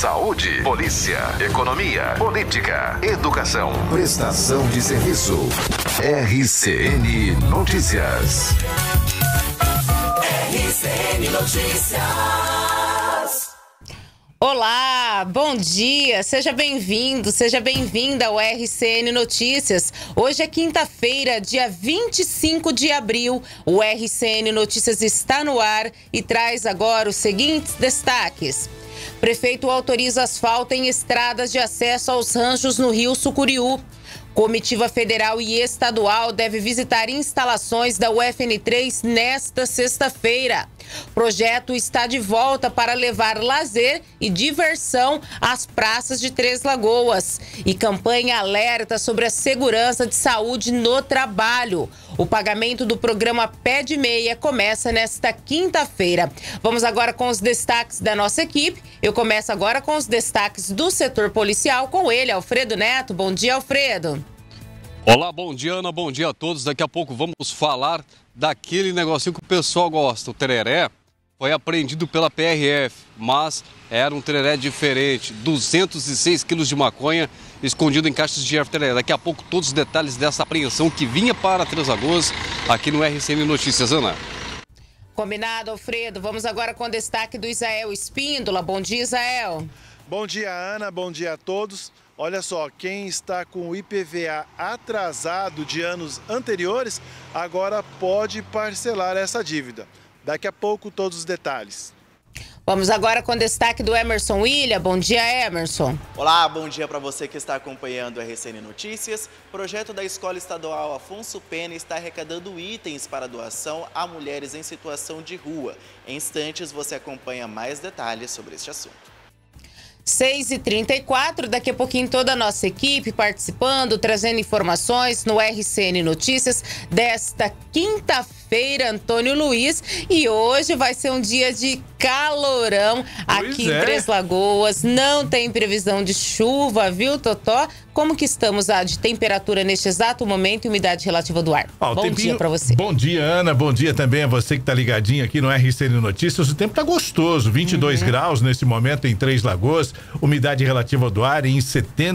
saúde, polícia, economia, política, educação, prestação de serviço. RCN Notícias. RCN Notícias. Olá, bom dia, seja bem-vindo, seja bem-vinda ao RCN Notícias. Hoje é quinta-feira, dia 25 de abril. O RCN Notícias está no ar e traz agora os seguintes destaques. Prefeito autoriza asfalto em estradas de acesso aos ranchos no Rio Sucuriú. Comitiva federal e estadual deve visitar instalações da UFN3 nesta sexta-feira. Projeto está de volta para levar lazer e diversão às praças de Três Lagoas. E campanha alerta sobre a segurança de saúde no trabalho. O pagamento do programa Pé de Meia começa nesta quinta-feira. Vamos agora com os destaques da nossa equipe. Eu começo agora com os destaques do setor policial com ele, Alfredo Neto. Bom dia, Alfredo. Olá, bom dia, Ana, bom dia a todos. Daqui a pouco vamos falar daquele negocinho que o pessoal gosta. O tereré foi apreendido pela PRF, mas era um tereré diferente. 206 quilos de maconha escondido em caixas de erva tereré. Daqui a pouco todos os detalhes dessa apreensão que vinha para Três Lagoas aqui no RCN Notícias, Ana. Combinado, Alfredo. Vamos agora com o destaque do Isael Espíndola. Bom dia, Isael. Bom dia, Ana. Bom dia a todos. Olha só, quem está com o IPVA atrasado de anos anteriores, agora pode parcelar essa dívida. Daqui a pouco, todos os detalhes. Vamos agora com o destaque do Emerson William. Bom dia, Emerson. Olá, bom dia para você que está acompanhando o RCN Notícias. O projeto da Escola Estadual Afonso Pena está arrecadando itens para doação a mulheres em situação de rua. Em instantes, você acompanha mais detalhes sobre este assunto. 6h34, daqui a pouquinho toda a nossa equipe participando, trazendo informações no RCN Notícias desta quinta-feira, Antônio Luiz. E hoje vai ser um dia de calorão aqui em Três Lagoas. Não tem previsão de chuva, viu, Totó? Como que estamos de temperatura neste exato momento e umidade relativa do ar? Bom dia pra você. Bom dia, Ana. Bom dia também a você que tá ligadinho aqui no RCN Notícias. O tempo tá gostoso, 22 graus nesse momento em Três Lagoas. Umidade relativa do ar em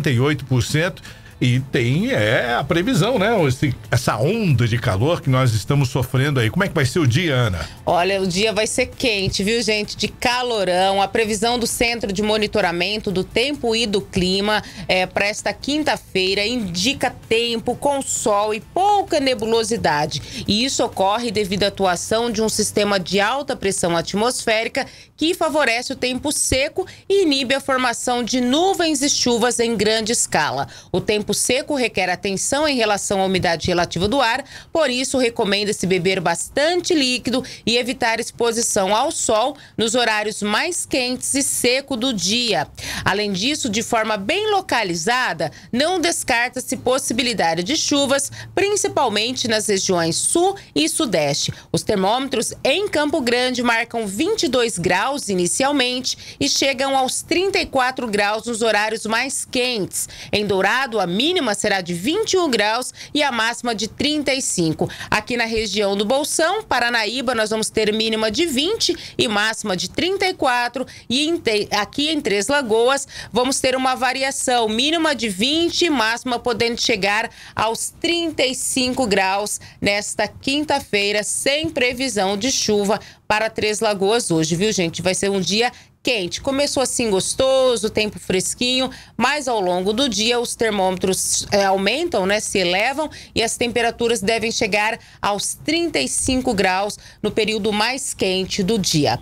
78%. E tem a previsão, né? Essa onda de calor que nós estamos sofrendo aí. Como é que vai ser o dia, Ana? Olha, o dia vai ser quente, viu, gente? De calorão. A previsão do Centro de Monitoramento do Tempo e do Clima para esta quinta-feira indica tempo com sol e pouca nebulosidade. E isso ocorre devido à atuação de um sistema de alta pressão atmosférica que favorece o tempo seco e inibe a formação de nuvens e chuvas em grande escala. O tempo seco requer atenção em relação à umidade relativa do ar, por isso recomenda-se beber bastante líquido e evitar exposição ao sol nos horários mais quentes e secos do dia. Além disso, de forma bem localizada, não descarta-se possibilidade de chuvas, principalmente nas regiões sul e sudeste. Os termômetros em Campo Grande marcam 22 graus inicialmente e chegam aos 34 graus nos horários mais quentes. Em Dourado, a mínima será de 21 graus e a máxima de 35. Aqui na região do Bolsão, Paranaíba, nós vamos ter mínima de 20 e máxima de 34. E aqui em Três Lagoas, vamos ter uma variação, mínima de 20 e máxima podendo chegar aos 35 graus nesta quinta-feira, sem previsão de chuva para Três Lagoas hoje, viu, gente? Vai ser um dia quente. Começou assim gostoso, tempo fresquinho, mas ao longo do dia os termômetros aumentam, né? Se elevam e as temperaturas devem chegar aos 35 graus no período mais quente do dia.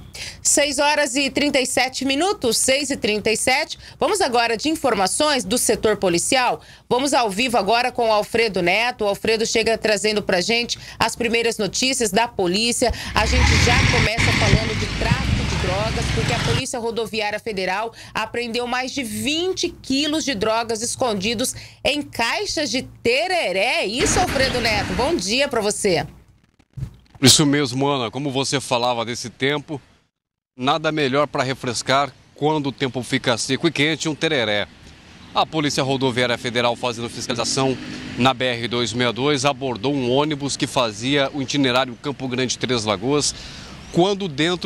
6h37, 6h37. Vamos agora de informações do setor policial. Vamos ao vivo agora com o Alfredo Neto. O Alfredo chega trazendo pra gente as primeiras notícias da polícia. A gente já começa falando de tráfico de drogas, porque a Polícia Rodoviária Federal apreendeu mais de 20 quilos de drogas escondidos em caixas de tereré. Isso, Alfredo Neto, bom dia para você. Isso mesmo, Ana. Como você falava desse tempo, nada melhor para refrescar quando o tempo fica seco e quente, um tereré. A Polícia Rodoviária Federal, fazendo fiscalização na BR-262, abordou um ônibus que fazia o itinerário Campo Grande-Três Lagoas, quando dentro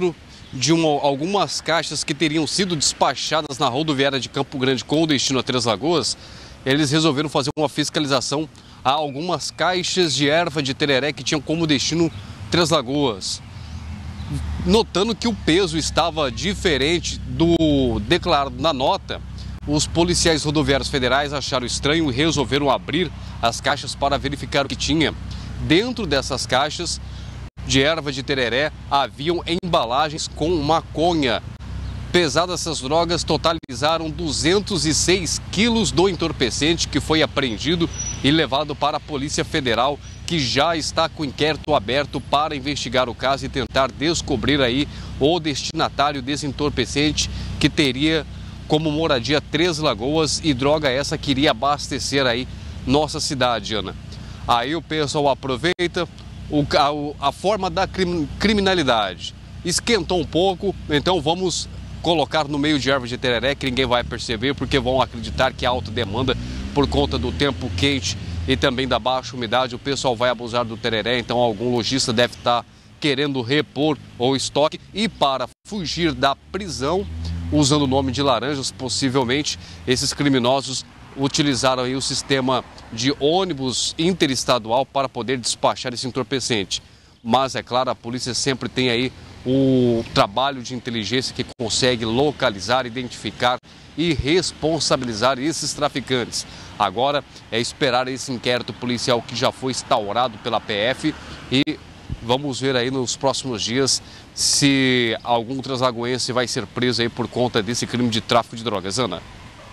de algumas caixas que teriam sido despachadas na rodoviária de Campo Grande com destino a Três Lagoas, eles resolveram fazer uma fiscalização a algumas caixas de erva de tereré que tinham como destino Três Lagoas. Notando que o peso estava diferente do declarado na nota, os policiais rodoviários federais acharam estranho e resolveram abrir as caixas para verificar o que tinha. Dentro dessas caixas de erva de tereré haviam embalagens com maconha. Pesadas, essas drogas totalizaram 206 quilos do entorpecente que foi apreendido e levado para a Polícia Federal, que já está com inquérito aberto para investigar o caso e tentar descobrir aí o destinatário desse entorpecente que teria como moradia Três Lagoas e droga essa que iria abastecer aí nossa cidade, Ana. Aí o pessoal aproveita a forma da criminalidade. Esquentou um pouco, então vamos colocar no meio de erva de tereré que ninguém vai perceber, porque vão acreditar que há alta demanda por conta do tempo quente e também da baixa umidade. O pessoal vai abusar do tereré, então algum lojista deve estar querendo repor o estoque. E para fugir da prisão, usando o nome de laranjas, possivelmente, esses criminosos utilizaram aí o sistema de ônibus interestadual para poder despachar esse entorpecente. Mas, é claro, a polícia sempre tem aí o trabalho de inteligência que consegue localizar, identificar e responsabilizar esses traficantes. Agora é esperar esse inquérito policial que já foi instaurado pela PF e vamos ver aí nos próximos dias se algum translagoense vai ser preso aí por conta desse crime de tráfico de drogas. Ana.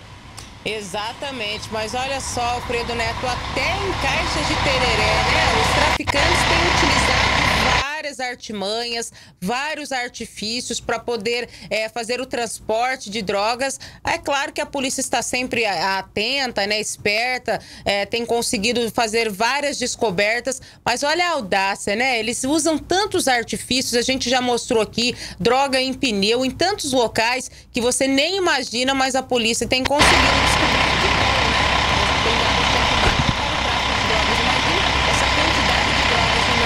Exatamente, mas olha só, Alfredo Neto, até em caixas de tereré, né? Os traficantes têm utilizado várias artimanhas, vários artifícios para poder fazer o transporte de drogas. É claro que a polícia está sempre atenta, né, esperta, tem conseguido fazer várias descobertas, mas olha a audácia, né? Eles usam tantos artifícios, a gente já mostrou aqui, droga em pneu, em tantos locais que você nem imagina, mas a polícia tem conseguido descobrir que não, né? Tem dado oportunidade para o tráfico de drogas. Imagina essa quantidade de drogas no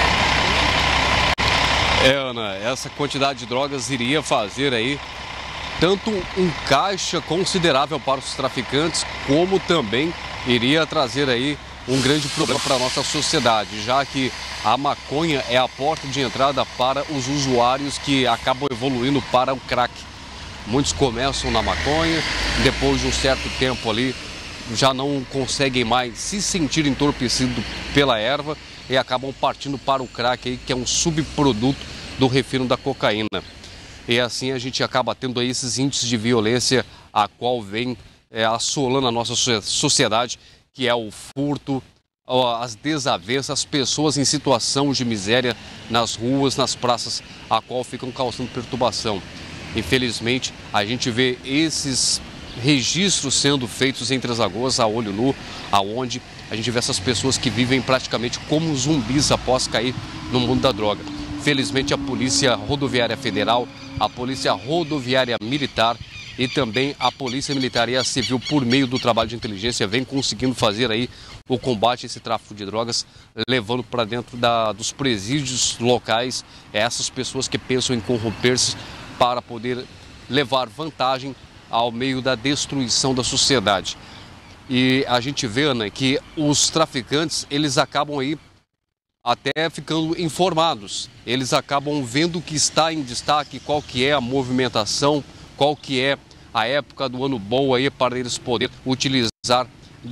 mercado, né? Ana, essa quantidade de drogas iria fazer aí tanto um caixa considerável para os traficantes, como também iria trazer aí um grande problema para a nossa sociedade, já que a maconha é a porta de entrada para os usuários que acabam evoluindo para o crack. Muitos começam na maconha, depois de um certo tempo ali já não conseguem mais se sentir entorpecido pela erva e acabam partindo para o crack aí, que é um subproduto do refino da cocaína. E assim a gente acaba tendo aí esses índices de violência a qual vem assolando a nossa sociedade, que é o furto, as desavenças, as pessoas em situação de miséria nas ruas, nas praças, a qual ficam causando perturbação. Infelizmente, a gente vê esses registros sendo feitos em Três Lagoas a olho nu, aonde a gente vê essas pessoas que vivem praticamente como zumbis após cair no mundo da droga. Felizmente, a Polícia Rodoviária Federal, a Polícia Rodoviária Militar e também a Polícia Militar e a Civil, por meio do trabalho de inteligência, vem conseguindo fazer aí o combate a esse tráfico de drogas, levando para dentro dos presídios locais essas pessoas que pensam em corromper-se para poder levar vantagem ao meio da destruição da sociedade. E a gente vê, Ana, que os traficantes, eles acabam aí até ficando informados. Eles acabam vendo o que está em destaque, qual que é a movimentação, qual que é a época do ano boa aí para eles poderem utilizar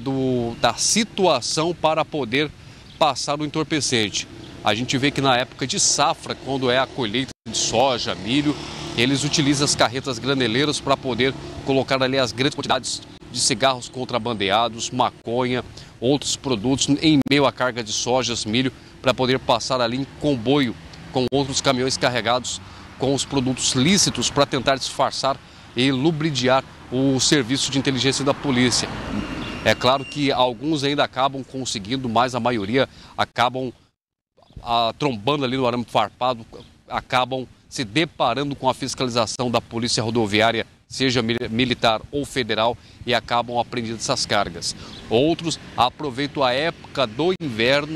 da situação para poder passar o entorpecente. A gente vê que na época de safra, quando é a colheita de soja, milho, eles utilizam as carretas graneleiras para poder colocar ali as grandes quantidades de cigarros contrabandeados, maconha, outros produtos em meio à carga de sojas, milho, para poder passar ali em comboio com outros caminhões carregados com os produtos lícitos para tentar disfarçar e lubridiar o serviço de inteligência da polícia. É claro que alguns ainda acabam conseguindo, mas a maioria acabam trombando ali no arame farpado, acabam se deparando com a fiscalização da Polícia Rodoviária, seja militar ou federal, e acabam apreendendo essas cargas. Outros aproveitam a época do inverno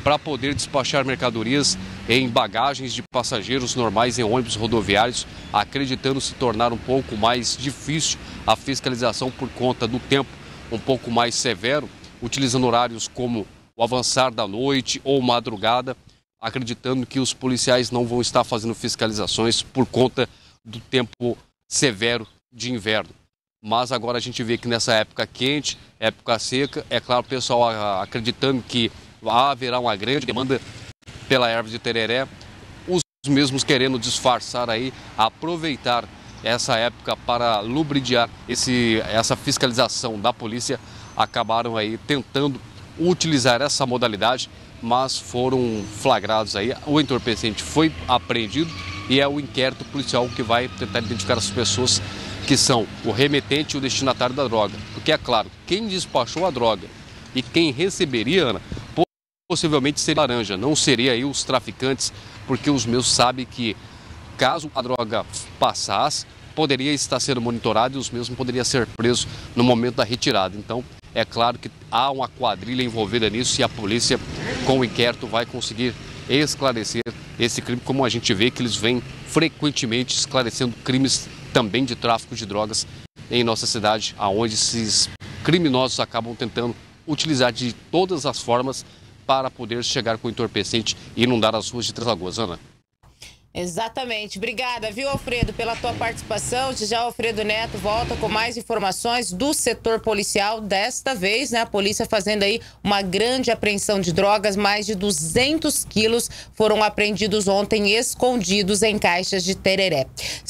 para poder despachar mercadorias em bagagens de passageiros normais em ônibus rodoviários, acreditando se tornar um pouco mais difícil a fiscalização por conta do tempo um pouco mais severo, utilizando horários como o avançar da noite ou madrugada, acreditando que os policiais não vão estar fazendo fiscalizações por conta do tempo severo de inverno. Mas agora a gente vê que nessa época quente, época seca, é claro, o pessoal acreditando que haverá uma grande demanda pela erva de tereré, os mesmos querendo disfarçar aí, aproveitar essa época para lubridiar essa fiscalização da polícia, acabaram aí tentando utilizar essa modalidade, mas foram flagrados aí. O entorpecente foi apreendido e é o inquérito policial que vai tentar identificar as pessoas que são o remetente e o destinatário da droga. Porque é claro, quem despachou a droga e quem receberia, Ana, possivelmente seria laranja, não seria aí os traficantes, porque os meus sabem que caso a droga passasse, poderia estar sendo monitorado e os mesmos poderiam ser presos no momento da retirada. Então, é claro que há uma quadrilha envolvida nisso e a polícia, com o inquérito, vai conseguir esclarecer esse crime, como a gente vê que eles vêm frequentemente esclarecendo crimes também de tráfico de drogas em nossa cidade, aonde esses criminosos acabam tentando utilizar de todas as formas para poder chegar com o entorpecente e inundar as ruas de Três Lagoas. Ana. Exatamente. Obrigada, viu, Alfredo, pela tua participação. Já Alfredo Neto volta com mais informações do setor policial. Desta vez, né, a polícia fazendo aí uma grande apreensão de drogas. Mais de 200 quilos foram apreendidos ontem, escondidos em caixas de tereré.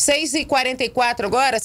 6h44 agora,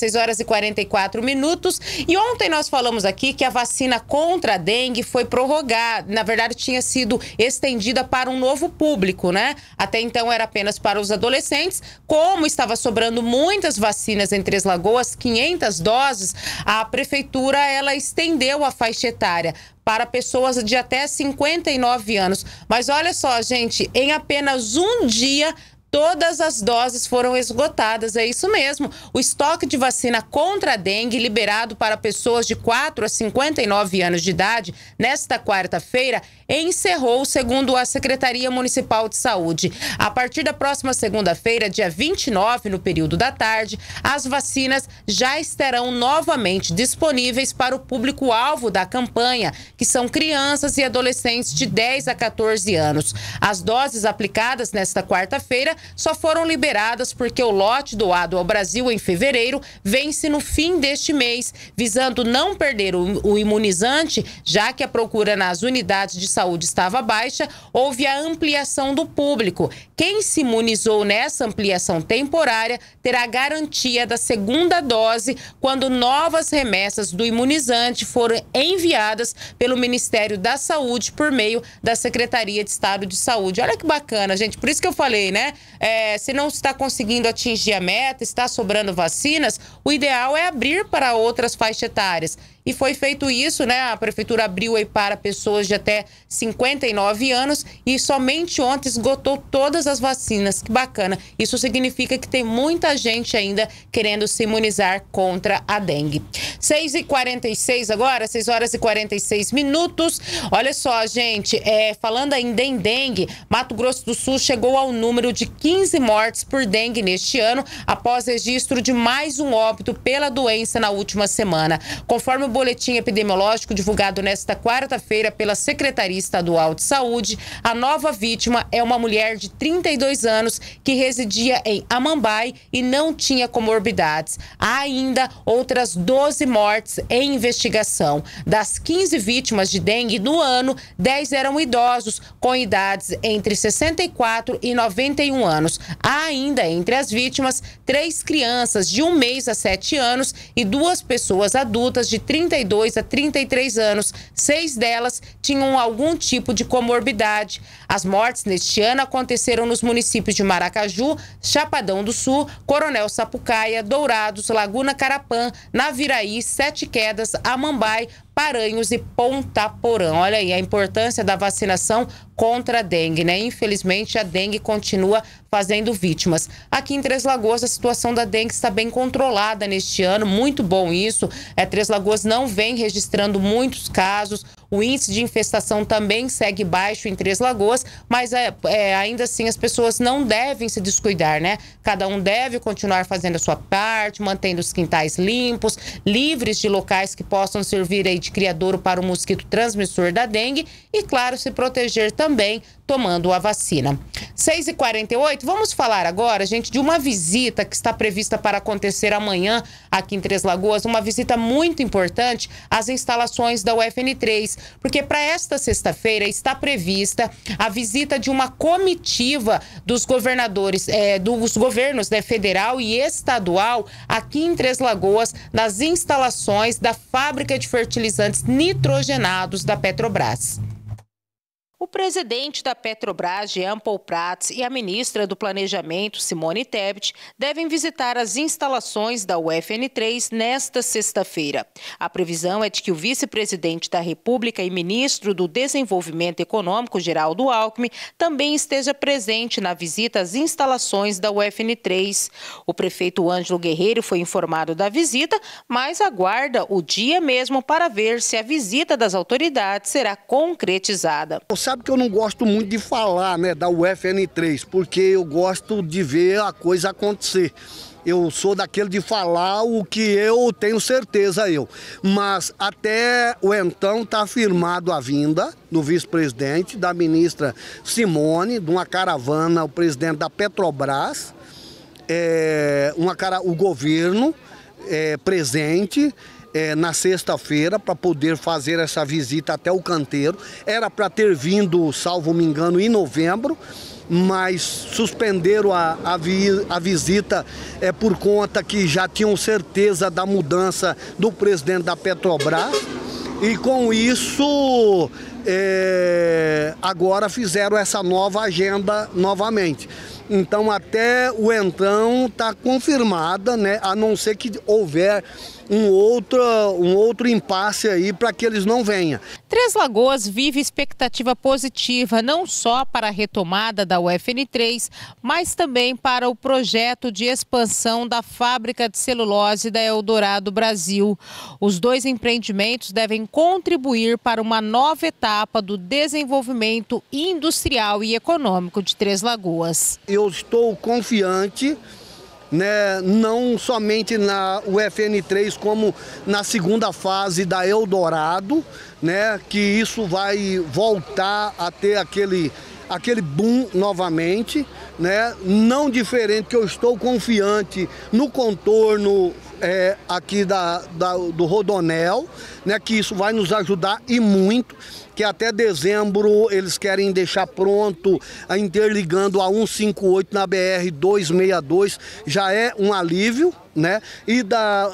6h44. E ontem nós falamos aqui que a vacina contra a dengue foi prorrogada. Na verdade, tinha sido estendida para um novo público, né? Até então era apenas para os adolescentes. Como estava sobrando muitas vacinas em Três Lagoas, 500 doses, a prefeitura ela estendeu a faixa etária para pessoas de até 59 anos. Mas olha só, gente, em apenas um dia, todas as doses foram esgotadas, é isso mesmo. O estoque de vacina contra a dengue liberado para pessoas de 4 a 59 anos de idade nesta quarta-feira encerrou, segundo a Secretaria Municipal de Saúde. A partir da próxima segunda-feira, dia 29, no período da tarde, as vacinas já estarão novamente disponíveis para o público-alvo da campanha, que são crianças e adolescentes de 10 a 14 anos. As doses aplicadas nesta quarta-feira só foram liberadas porque o lote doado ao Brasil em fevereiro vence no fim deste mês, visando não perder o imunizante, já que a procura nas unidades de saúde estava baixa, houve a ampliação do público. Quem se imunizou nessa ampliação temporária terá garantia da segunda dose quando novas remessas do imunizante forem enviadas pelo Ministério da Saúde por meio da Secretaria de Estado de Saúde. Olha que bacana, gente. Por isso que eu falei, né? Se não está conseguindo atingir a meta, está sobrando vacinas, o ideal é abrir para outras faixas etárias. E foi feito isso, né? A prefeitura abriu aí para pessoas de até 59 anos e somente ontem esgotou todas as vacinas. Que bacana. Isso significa que tem muita gente ainda querendo se imunizar contra a dengue. 6h46 agora, 6h46. Olha só, gente, falando ainda em dengue, Mato Grosso do Sul chegou ao número de 15 mortes por dengue neste ano, após registro de mais um óbito pela doença na última semana. Conforme o boletim epidemiológico divulgado nesta quarta-feira pela Secretaria Estadual de Saúde, a nova vítima é uma mulher de 32 anos que residia em Amambai e não tinha comorbidades. Há ainda outras 12 mortes em investigação. Das 15 vítimas de dengue no ano, 10 eram idosos com idades entre 64 e 91 anos. Há ainda entre as vítimas 3 crianças de 1 mês a 7 anos e 2 pessoas adultas de 32 a 33 anos. 6 delas tinham algum tipo de comorbidade. As mortes neste ano aconteceram nos municípios de Maracaju, Chapadão do Sul, Coronel Sapucaia, Dourados, Laguna Carapã, Naviraí, Sete Quedas, Amambai, Paranhos e Ponta Porã. Olha aí a importância da vacinação contra a dengue, né? Infelizmente, a dengue continua fazendo vítimas. Aqui em Três Lagoas, a situação da dengue está bem controlada neste ano, muito bom isso. Três Lagoas não vem registrando muitos casos. O índice de infestação também segue baixo em Três Lagoas, mas ainda assim as pessoas não devem se descuidar, né? Cada um deve continuar fazendo a sua parte, mantendo os quintais limpos, livres de locais que possam servir aí de criadouro para o mosquito transmissor da dengue e, claro, se proteger também tomando a vacina. 6h48, vamos falar agora, gente, de uma visita que está prevista para acontecer amanhã aqui em Três Lagoas, uma visita muito importante às instalações da UFN3, porque para esta sexta-feira está prevista a visita de uma comitiva dos governadores, dos governos federal e estadual aqui em Três Lagoas, nas instalações da fábrica de fertilizantes nitrogenados da Petrobras. O presidente da Petrobras, Jean Paul Prats, e a ministra do Planejamento, Simone Tebet, devem visitar as instalações da UFN3 nesta sexta-feira. A previsão é de que o vice-presidente da República e ministro do Desenvolvimento Econômico, Geraldo Alckmin, também esteja presente na visita às instalações da UFN3. O prefeito Ângelo Guerreiro foi informado da visita, mas aguarda o dia mesmo para ver se a visita das autoridades será concretizada. Sabe que eu não gosto muito de falar, né, da UFN3, porque eu gosto de ver a coisa acontecer. Eu sou daquele de falar o que eu tenho certeza Mas até o então está afirmado a vinda do vice-presidente, da ministra Simone, de uma caravana, o presidente da Petrobras, o governo presente, na sexta-feira para poder fazer essa visita até o canteiro. Era para ter vindo, salvo me engano, em novembro, mas suspenderam a visita por conta que já tinham certeza da mudança do presidente da Petrobras. E com isso, agora fizeram essa nova agenda novamente. Então, até o então está confirmada, né? A não ser que houver um outro impasse aí para que eles não venham. Três Lagoas vive expectativa positiva, não só para a retomada da UFN3, mas também para o projeto de expansão da fábrica de celulose da Eldorado Brasil. Os dois empreendimentos devem contribuir para uma nova etapa do desenvolvimento industrial e econômico de Três Lagoas. Eu estou confiante, né, não somente na UFN3, como na segunda fase da Eldorado, né, que isso vai voltar a ter aquele boom novamente, né, não diferente, que eu estou confiante no contorno aqui do Rodonel, né, que isso vai nos ajudar e muito, que até dezembro eles querem deixar pronto a interligando a 158 na BR-262, já é um alívio, né? E da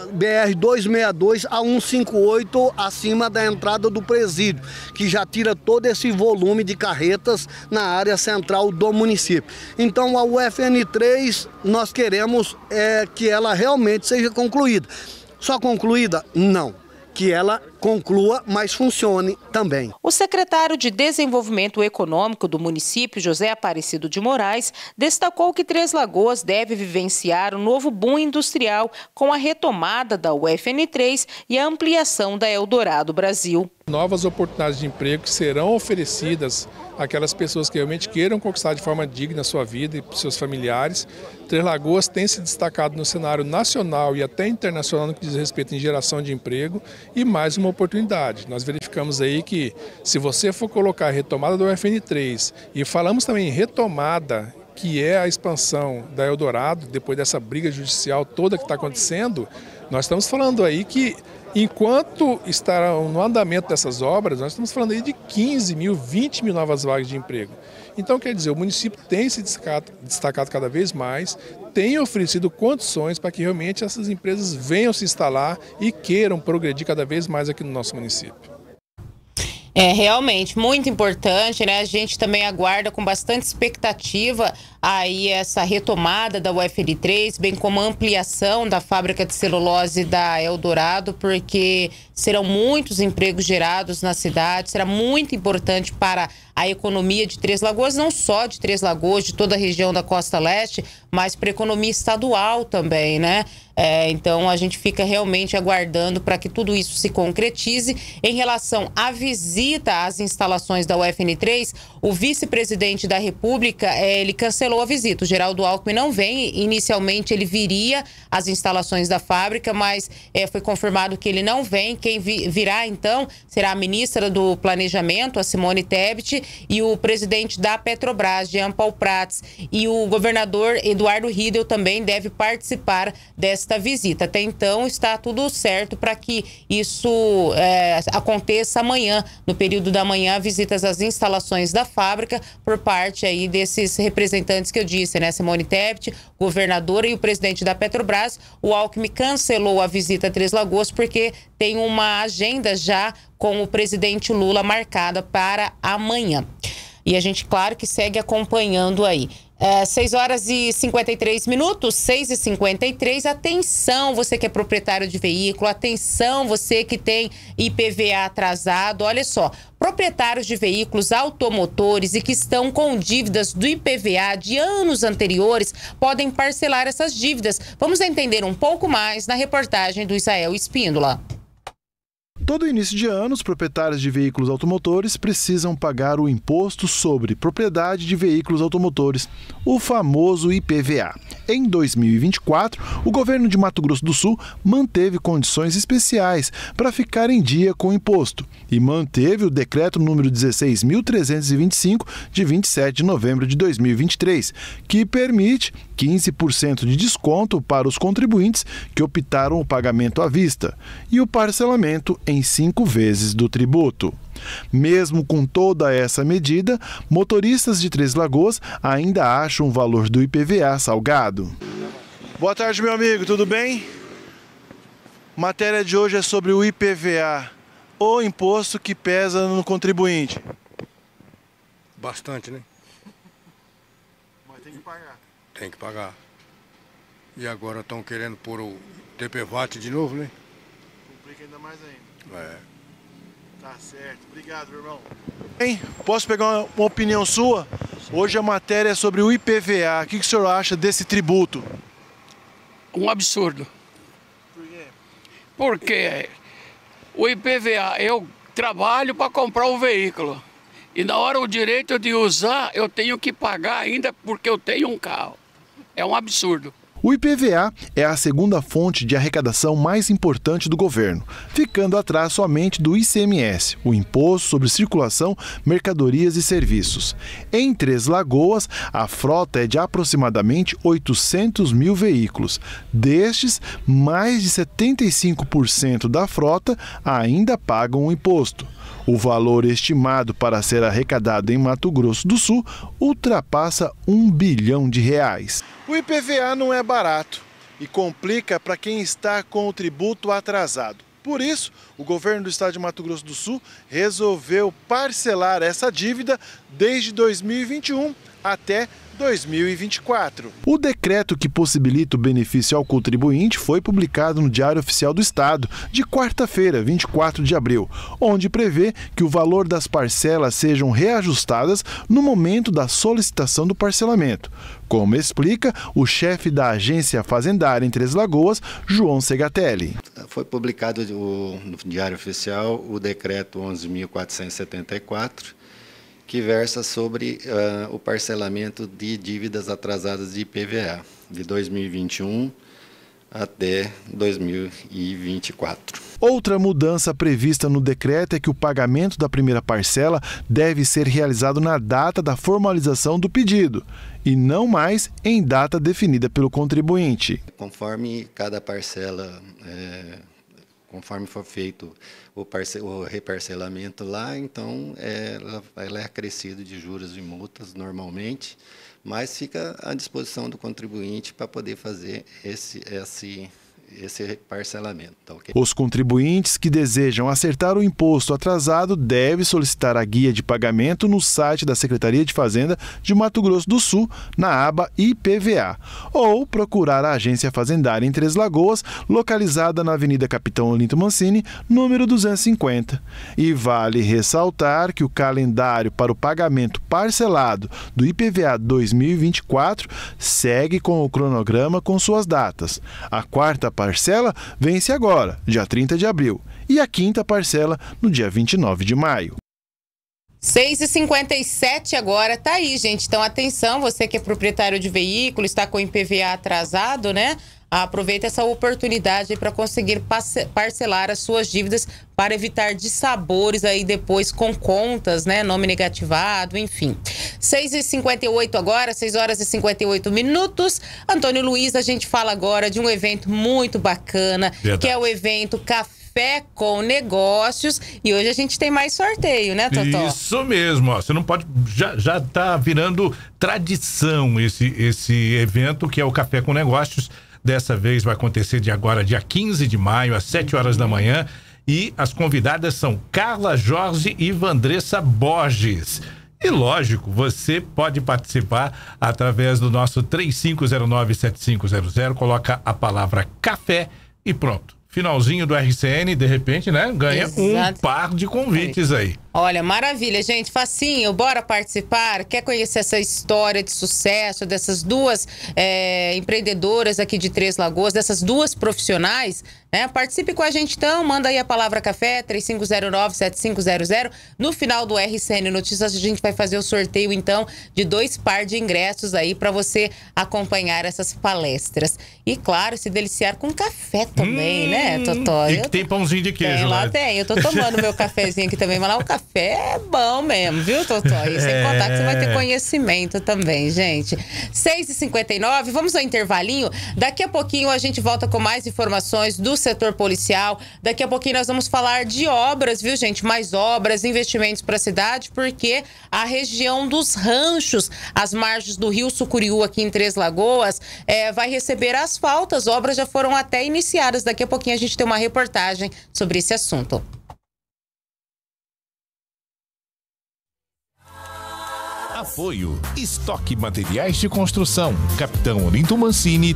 BR-262 a 158 acima da entrada do presídio, que já tira todo esse volume de carretas na área central do município. Então a UFN3 nós queremos que ela realmente seja concluída. Só concluída? Não. Que ela conclua, mas funcione também. O secretário de Desenvolvimento Econômico do município, José Aparecido de Moraes, destacou que Três Lagoas deve vivenciar um novo boom industrial com a retomada da UFN3 e a ampliação da Eldorado Brasil. Novas oportunidades de emprego que serão oferecidas àquelas pessoas que realmente queiram conquistar de forma digna a sua vida e seus familiares. Três Lagoas tem se destacado no cenário nacional e até internacional no que diz respeito em geração de emprego e mais uma oportunidade. Nós verificamos aí que se você for colocar a retomada do UFN3 e falamos também em retomada, que é a expansão da Eldorado, depois dessa briga judicial toda que está acontecendo, nós estamos falando aí que enquanto estarão no andamento dessas obras, nós estamos falando aí de 15 mil, 20 mil novas vagas de emprego. Então, quer dizer, o município tem se destacado cada vez mais, tem oferecido condições para que realmente essas empresas venham se instalar e queiram progredir cada vez mais aqui no nosso município. É realmente muito importante, né? A gente também aguarda com bastante expectativa aí essa retomada da UFN3, bem como a ampliação da fábrica de celulose da Eldorado, porque serão muitos empregos gerados na cidade, será muito importante para a economia de Três Lagoas, não só de Três Lagoas, de toda a região da Costa Leste, mas para a economia estadual também, né? Então a gente fica realmente aguardando para que tudo isso se concretize. Em relação à visita às instalações da UFN3, o vice-presidente da República, ele cancelou a visita. O Geraldo Alckmin não vem. Inicialmente ele viria às instalações da fábrica, mas foi confirmado que ele não vem. Quem virá então será a ministra do Planejamento, a Simone Tebet, e o presidente da Petrobras, Jean Paul Prats, e o governador Eduardo Riedel também deve participar desta visita. Até então está tudo certo para que isso aconteça amanhã, no período da manhã, visitas às instalações da fábrica por parte aí desses representantes que eu disse, né? Simone Tebet, governadora, e o presidente da Petrobras. O Alckmin cancelou a visita a Três Lagoas porque tem uma agenda já com o presidente Lula marcada para amanhã. E a gente, claro, que segue acompanhando aí. 6 horas e 53 minutos, 6h53. Atenção, você que é proprietário de veículo, atenção, você que tem IPVA atrasado. Olha só, proprietários de veículos automotores e que estão com dívidas do IPVA de anos anteriores podem parcelar essas dívidas. Vamos entender um pouco mais na reportagem do Israel Espíndola. Todo início de ano, os proprietários de veículos automotores precisam pagar o Imposto sobre Propriedade de Veículos Automotores, o famoso IPVA. Em 2024, o governo de Mato Grosso do Sul manteve condições especiais para ficar em dia com o imposto e manteve o decreto número 16.325, de 27 de novembro de 2023, que permite 15% de desconto para os contribuintes que optaram o pagamento à vista e o parcelamento em 5 vezes do tributo. Mesmo com toda essa medida, motoristas de Três Lagoas ainda acham o valor do IPVA salgado. Boa tarde, meu amigo, tudo bem? Matéria de hoje é sobre o IPVA, o imposto que pesa no contribuinte. Bastante, né? Mas tem que pagar. Tem que pagar. E agora estão querendo pôr o TPVAT de novo, né? Complica ainda mais ainda. É. Tá certo. Obrigado, meu irmão. Hein? Posso pegar uma opinião sua? Hoje a matéria é sobre o IPVA. O que o senhor acha desse tributo? Um absurdo. Por quê? Porque o IPVA, eu trabalho para comprar um veículo. E na hora o direito de usar, eu tenho que pagar ainda porque eu tenho um carro. É um absurdo. O IPVA é a segunda fonte de arrecadação mais importante do governo, ficando atrás somente do ICMS, o Imposto sobre Circulação, Mercadorias e Serviços. Em Três Lagoas, a frota é de aproximadamente 800 mil veículos. Destes, mais de 75% da frota ainda pagam o imposto. O valor estimado para ser arrecadado em Mato Grosso do Sul ultrapassa R$1 bilhão. O IPVA não é barato e complica para quem está com o tributo atrasado. Por isso, o governo do estado de Mato Grosso do Sul resolveu parcelar essa dívida desde 2021 até 2024. O decreto que possibilita o benefício ao contribuinte foi publicado no Diário Oficial do Estado, de quarta-feira, 24 de abril, onde prevê que o valor das parcelas sejam reajustadas no momento da solicitação do parcelamento, como explica o chefe da Agência Fazendária em Três Lagoas, João Segatelli. Foi publicado no Diário Oficial o decreto 11.474, que versa sobre o parcelamento de dívidas atrasadas de IPVA de 2021 até 2024. Outra mudança prevista no decreto é que o pagamento da primeira parcela deve ser realizado na data da formalização do pedido e não mais em data definida pelo contribuinte. Conforme cada parcela, conforme for feito o reparcelamento lá, então ela é acrescido de juros e multas normalmente, mas fica à disposição do contribuinte para poder fazer esse parcelamento. Tá, okay? Os contribuintes que desejam acertar o imposto atrasado devem solicitar a guia de pagamento no site da Secretaria de Fazenda de Mato Grosso do Sul, na aba IPVA, ou procurar a agência fazendária em Três Lagoas, localizada na Avenida Capitão Olinto Mancini, número 250. E vale ressaltar que o calendário para o pagamento parcelado do IPVA 2024 segue com o cronograma com suas datas. A quarta parcela vence agora, dia 30 de abril, e a quinta parcela no dia 29 de maio. 6h57 agora, tá aí, gente. Então, atenção, você que é proprietário de veículo, está com o IPVA atrasado, né? Aproveita essa oportunidade para conseguir parcelar as suas dívidas para evitar dissabores aí depois com contas, né? Nome negativado, enfim. 6h58 agora, 6h58. Antônio Luiz, a gente fala agora de um evento muito bacana, verdade, que é o evento Café com Negócios. E hoje a gente tem mais sorteio, né, Totó? Isso mesmo, ó. Você não pode... Já tá virando tradição esse evento, que é o Café com Negócios. Dessa vez vai acontecer dia 15 de maio, às 7 horas da manhã. E as convidadas são Carla Jorge e Vandressa Borges. E lógico, você pode participar através do nosso 3509-7500, coloca a palavra café e pronto. Finalzinho do RCN, de repente, né? Ganha um par de convites aí. Olha, maravilha, gente, facinho, bora participar? Quer conhecer essa história de sucesso dessas duas empreendedoras aqui de Três Lagoas, dessas duas profissionais, né? Participe com a gente então, manda aí a palavra café, 3509-7500. No final do RCN Notícias a gente vai fazer o sorteio então de 2 par de ingressos aí para você acompanhar essas palestras. E claro, se deliciar com café também, né, Totó? E que tem pãozinho de queijo lá. Lá tem, eu tô tomando meu cafezinho aqui também, mas lá o café é bom mesmo, viu, Totó? E sem contar que você vai ter conhecimento também, gente. 6h59, vamos ao intervalinho. Daqui a pouquinho a gente volta com mais informações do setor policial. Daqui a pouquinho nós vamos falar de obras, viu, gente? Mais obras, investimentos para a cidade, porque a região dos ranchos, as margens do Rio Sucuriú aqui em Três Lagoas, vai receber asfalto. As obras já foram até iniciadas. Daqui a pouquinho a gente tem uma reportagem sobre esse assunto. Apoio, Estoque Materiais de Construção, Capitão Olinto Mancini,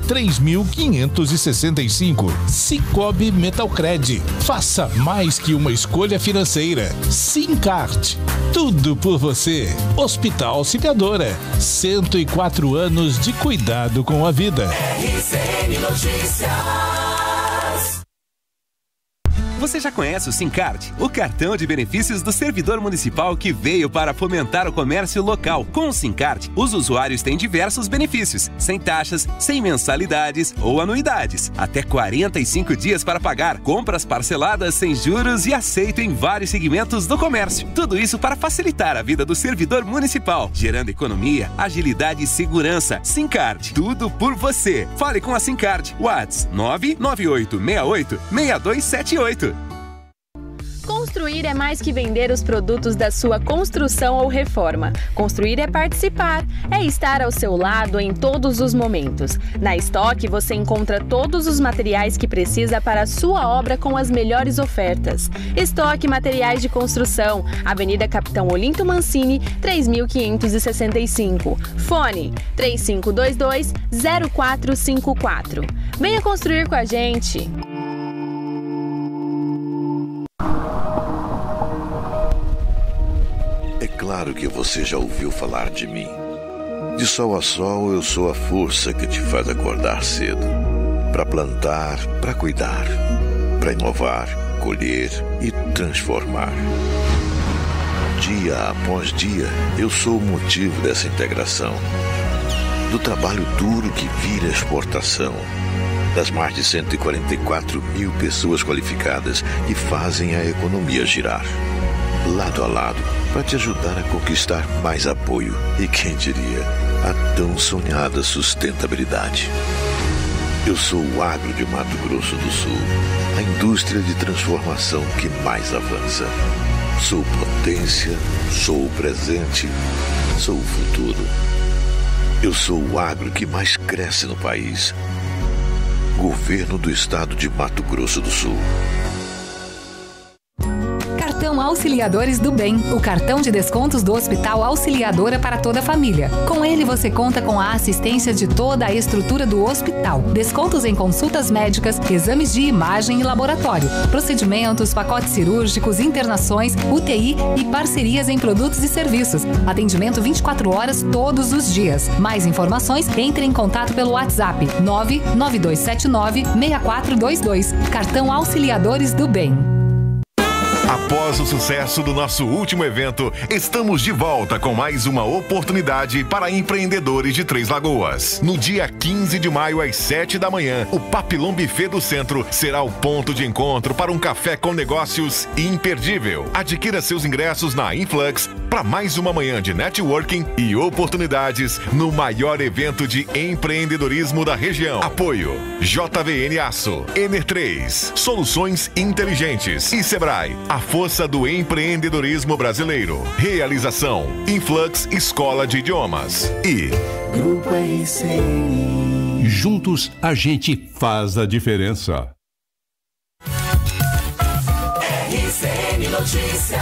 3565. Cicobi Metalcred, faça mais que uma escolha financeira. Sincart, tudo por você. Hospital Auxiliadora, 104 anos de cuidado com a vida. RCN Notícias. Você já conhece o Sincard, o cartão de benefícios do servidor municipal que veio para fomentar o comércio local. Com o Sincard, os usuários têm diversos benefícios, sem taxas, sem mensalidades ou anuidades. Até 45 dias para pagar, compras parceladas sem juros e aceito em vários segmentos do comércio. Tudo isso para facilitar a vida do servidor municipal, gerando economia, agilidade e segurança. Sincard, tudo por você. Fale com a Sincard. WhatsApp 998686278. Construir é mais que vender os produtos da sua construção ou reforma. Construir é participar, é estar ao seu lado em todos os momentos. Na Estoque você encontra todos os materiais que precisa para a sua obra com as melhores ofertas. Estoque Materiais de Construção, Avenida Capitão Olinto Mancini, 3565. Fone 3522-0454. Venha construir com a gente! É claro que você já ouviu falar de mim. De sol a sol, eu sou a força que te faz acordar cedo. Para plantar, para cuidar, para inovar, colher e transformar. Dia após dia, eu sou o motivo dessa integração. Do trabalho duro que vira exportação. Das mais de 144 mil pessoas qualificadas que fazem a economia girar. Lado a lado, para te ajudar a conquistar mais apoio e, quem diria, a tão sonhada sustentabilidade. Eu sou o agro de Mato Grosso do Sul, a indústria de transformação que mais avança. Sou potência, sou o presente, sou o futuro. Eu sou o agro que mais cresce no país. Governo do Estado de Mato Grosso do Sul. Cartão Auxiliadores do Bem, o cartão de descontos do Hospital Auxiliadora para toda a família. Com ele você conta com a assistência de toda a estrutura do hospital. Descontos em consultas médicas, exames de imagem e laboratório, procedimentos, pacotes cirúrgicos, internações, UTI e parcerias em produtos e serviços. Atendimento 24 horas todos os dias. Mais informações, entre em contato pelo WhatsApp 99279-6422. Cartão Auxiliadores do Bem. Após o sucesso do nosso último evento, estamos de volta com mais uma oportunidade para empreendedores de Três Lagoas. No dia 15 de maio, às 7 da manhã, o Papillon Buffet do Centro será o ponto de encontro para um café com negócios imperdível. Adquira seus ingressos na Influx para mais uma manhã de networking e oportunidades no maior evento de empreendedorismo da região. Apoio JVN Aço, Ener 3, Soluções Inteligentes e Sebrae. A força do empreendedorismo brasileiro. Realização: Influx Escola de Idiomas. E Grupo RCN. Juntos a gente faz a diferença. RCN Notícias.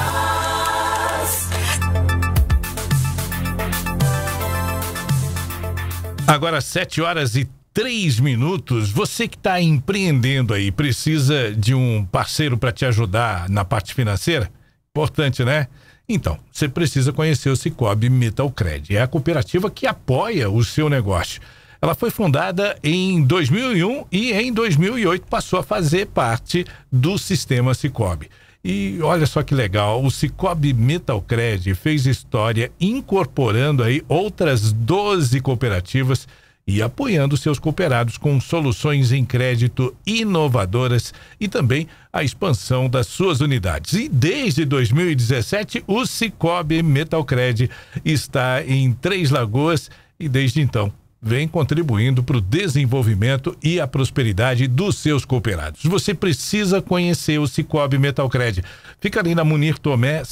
Agora 7h03. Você que está empreendendo aí, precisa de um parceiro para te ajudar na parte financeira? Importante, né? Então, você precisa conhecer o Cicobi Metalcred. É a cooperativa que apoia o seu negócio. Ela foi fundada em 2001 e em 2008 passou a fazer parte do sistema Cicobi. E olha só que legal, o Cicobi Metalcred fez história incorporando aí outras 12 cooperativas e apoiando seus cooperados com soluções em crédito inovadoras e também a expansão das suas unidades. E desde 2017, o Cicobi Metalcred está em Três Lagoas e desde então vem contribuindo para o desenvolvimento e a prosperidade dos seus cooperados. Você precisa conhecer o Cicobi Metalcred. Fica ali na Munir Tomé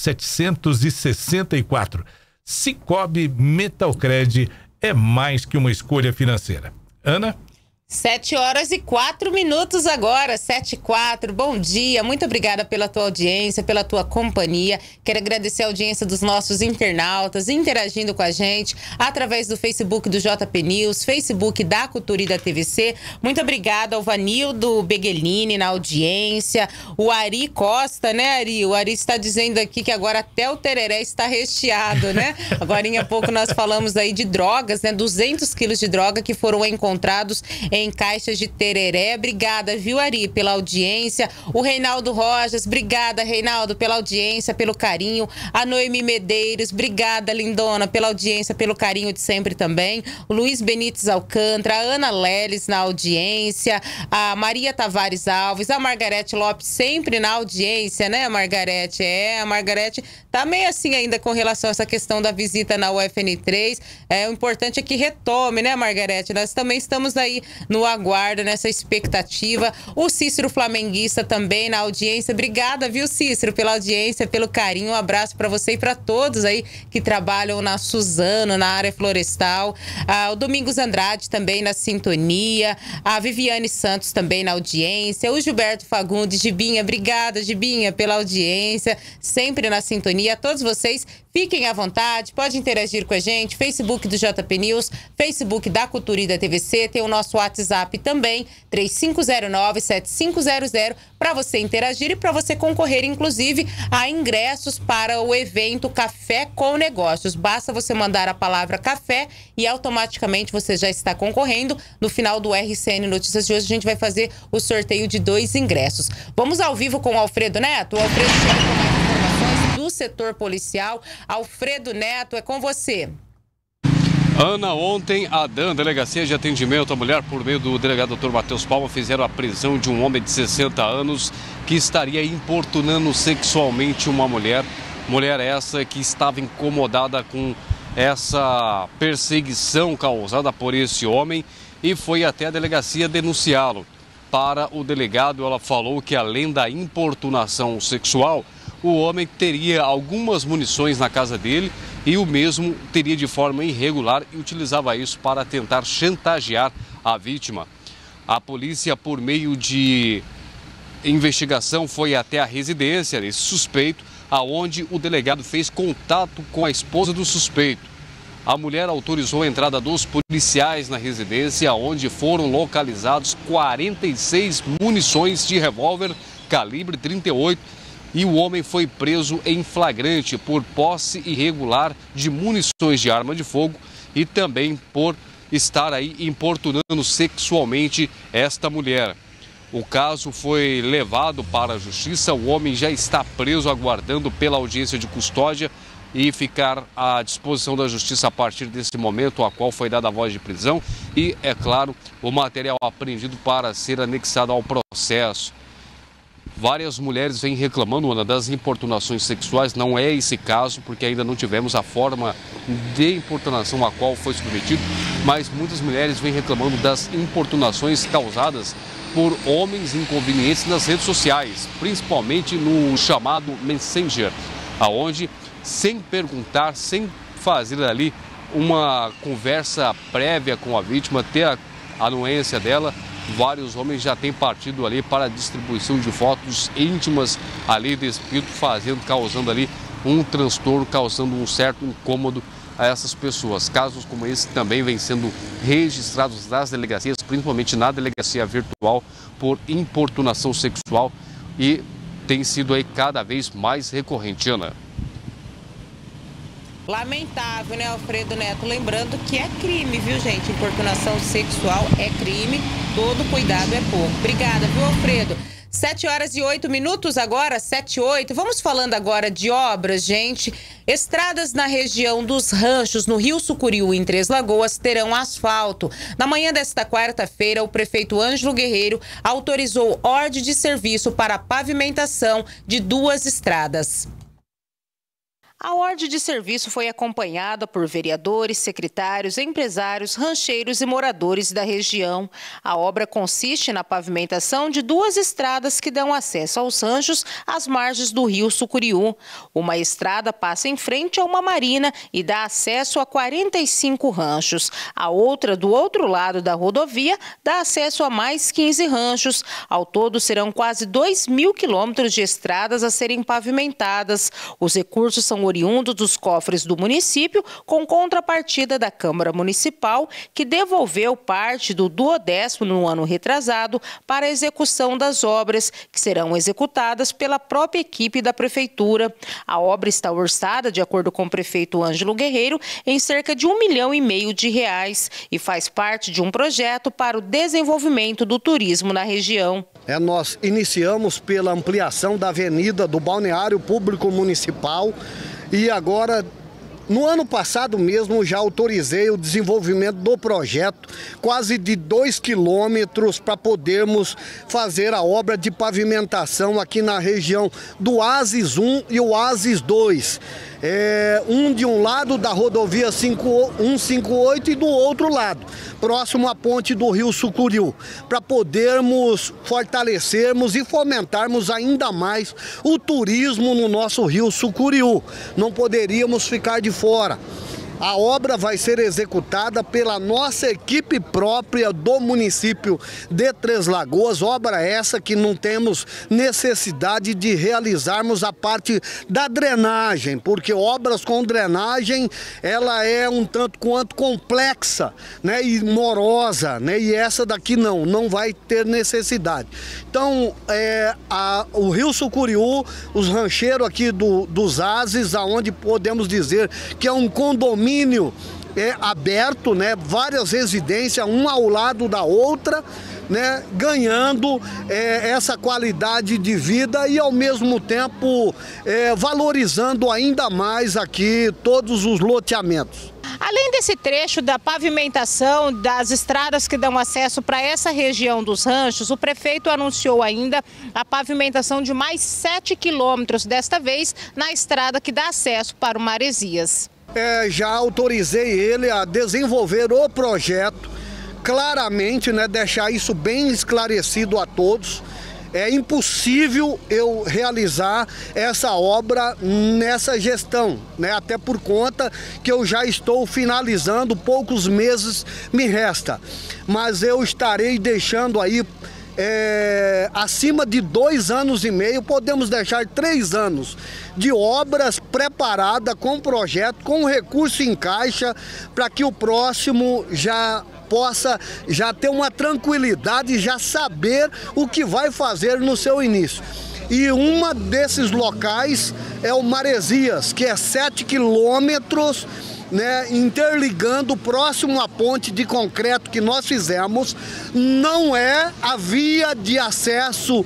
764. Cicobi Metalcred é mais que uma escolha financeira. Ana? 7h04 agora, 7h04. Bom dia, muito obrigada pela tua audiência, pela tua companhia. Quero agradecer a audiência dos nossos internautas interagindo com a gente através do Facebook do JP News, Facebook da Cultura e da TVC. Muito obrigada ao Vanildo Beguelini na audiência, o Ari Costa, né, Ari? O Ari está dizendo aqui que agora até o tereré está recheado, né? Agorinha há pouco nós falamos aí de drogas, né? 200 quilos de droga que foram encontrados em caixas de tereré. Obrigada, viu, Ari, pela audiência. O Reinaldo Rojas, obrigada, Reinaldo, pela audiência, pelo carinho. A Noemi Medeiros, obrigada, lindona, pela audiência, pelo carinho de sempre também. O Luiz Benites Alcântara, a Ana Leles na audiência, a Maria Tavares Alves, a Margarete Lopes sempre na audiência, né, Margarete? A Margarete tá meio assim ainda com relação a essa questão da visita na UFN3. O importante é que retome, né, Margarete? Nós também estamos aí no aguardo, nessa expectativa. O Cícero Flamenguista também na audiência. Obrigada, viu, Cícero, pela audiência, pelo carinho. Um abraço para você e para todos aí que trabalham na Suzano, na área florestal. O Domingos Andrade também na sintonia. A Viviane Santos também na audiência. O Gilberto Fagundes, Gibinha, obrigada, Gibinha, pela audiência, sempre na sintonia. A todos vocês, fiquem à vontade, pode interagir com a gente. Facebook do JP News, Facebook da Cultura e da TVC, tem o nosso WhatsApp também, 3509-7500, para você interagir e para você concorrer, inclusive, a ingressos para o evento Café com Negócios. Basta você mandar a palavra café e automaticamente você já está concorrendo. No final do RCN Notícias de hoje, a gente vai fazer o sorteio de 2 ingressos. Vamos ao vivo com o Alfredo Neto. O Alfredo chega com mais informações do setor policial. Alfredo Neto, é com você. Ana, ontem a DAN, Delegacia de Atendimento à Mulher, por meio do delegado Dr. Matheus Palma, fizeram a prisão de um homem de 60 anos que estaria importunando sexualmente uma mulher. Mulher essa que estava incomodada com essa perseguição causada por esse homem e foi até a delegacia denunciá-lo. Para o delegado, ela falou que além da importunação sexual, o homem teria algumas munições na casa dele e o mesmo teria de forma irregular e utilizava isso para tentar chantagear a vítima. A polícia, por meio de investigação, foi até a residência desse suspeito, aonde o delegado fez contato com a esposa do suspeito. A mulher autorizou a entrada dos policiais na residência, onde foram localizados 46 munições de revólver calibre 38 e o homem foi preso em flagrante por posse irregular de munições de arma de fogo e também por estar aí importunando sexualmente esta mulher. O caso foi levado para a justiça, o homem já está preso aguardando pela audiência de custódia e ficar à disposição da justiça a partir desse momento, a qual foi dada a voz de prisão e, é claro, o material apreendido para ser anexado ao processo. Várias mulheres vêm reclamando, Ana, das importunações sexuais. Não é esse caso, porque ainda não tivemos a forma de importunação a qual foi submetido, mas muitas mulheres vêm reclamando das importunações causadas por homens inconvenientes nas redes sociais, principalmente no chamado Messenger, aonde, sem perguntar, sem fazer ali uma conversa prévia com a vítima, ter a anuência dela, vários homens já têm partido ali para a distribuição de fotos íntimas ali despido, causando ali um transtorno, causando um certo incômodo a essas pessoas. Casos como esse também vêm sendo registrados nas delegacias, principalmente na delegacia virtual, por importunação sexual e tem sido aí cada vez mais recorrente, Ana. Lamentável, né, Alfredo Neto? Lembrando que é crime, viu, gente? Importunação sexual é crime, todo cuidado é pouco. Obrigada, viu, Alfredo? 7h08 agora, 7h08. Vamos falando agora de obras, gente. Estradas na região dos Ranchos, no Rio Sucuriú, em Três Lagoas, terão asfalto. Na manhã desta quarta-feira, o prefeito Ângelo Guerreiro autorizou ordem de serviço para a pavimentação de 2 estradas. A ordem de serviço foi acompanhada por vereadores, secretários, empresários, rancheiros e moradores da região. A obra consiste na pavimentação de 2 estradas que dão acesso aos ranchos às margens do rio Sucuriú. Uma estrada passa em frente a uma marina e dá acesso a 45 ranchos. A outra, do outro lado da rodovia, dá acesso a mais 15 ranchos. Ao todo, serão quase 2.000 quilômetros de estradas a serem pavimentadas. Os recursos são oriundo dos cofres do município, com contrapartida da Câmara Municipal, que devolveu parte do 10º no ano retrasado para a execução das obras, que serão executadas pela própria equipe da Prefeitura. A obra está orçada, de acordo com o prefeito Ângelo Guerreiro, em cerca de R$1,5 milhão e faz parte de um projeto para o desenvolvimento do turismo na região. Nós iniciamos pela ampliação da avenida do Balneário Público Municipal e agora, no ano passado mesmo, já autorizei o desenvolvimento do projeto, quase de 2 quilômetros, para podermos fazer a obra de pavimentação aqui na região do Oásis 1 e o Oásis 2. Um de um lado da rodovia 158 e do outro lado, próximo à ponte do rio Sucuriú, para podermos fortalecermos e fomentarmos ainda mais o turismo no nosso rio Sucuriú. Não poderíamos ficar de fora. A obra vai ser executada pela nossa equipe própria do município de Três Lagoas, obra essa que não temos necessidade de realizarmos a parte da drenagem, porque obras com drenagem, ela é um tanto quanto complexa, né, e morosa, né, e essa daqui não vai ter necessidade. Então, o Rio Sucuriú, os rancheiros aqui dos Ases, aonde podemos dizer que é um condomínio aberto, né? Várias residências, uma ao lado da outra, né? Ganhando essa qualidade de vida e ao mesmo tempo valorizando ainda mais aqui todos os loteamentos. Além desse trecho da pavimentação das estradas que dão acesso para essa região dos ranchos, o prefeito anunciou ainda a pavimentação de mais 7 quilômetros, desta vez na estrada que dá acesso para o Maresias. Já autorizei ele a desenvolver o projeto, claramente, né, deixar isso bem esclarecido a todos. É impossível eu realizar essa obra nessa gestão, né? Até por conta que eu já estou finalizando, poucos meses me resta. Mas eu estarei deixando aí acima de 2 anos e meio, podemos deixar 3 anos de obras preparadas com projeto, com recurso em caixa, para que o próximo já possa ter uma tranquilidade e já saber o que vai fazer no seu início. E uma desses locais é o Maresias, que é 7 quilômetros, né, interligando próximo à ponte de concreto que nós fizemos. Não é a via de acesso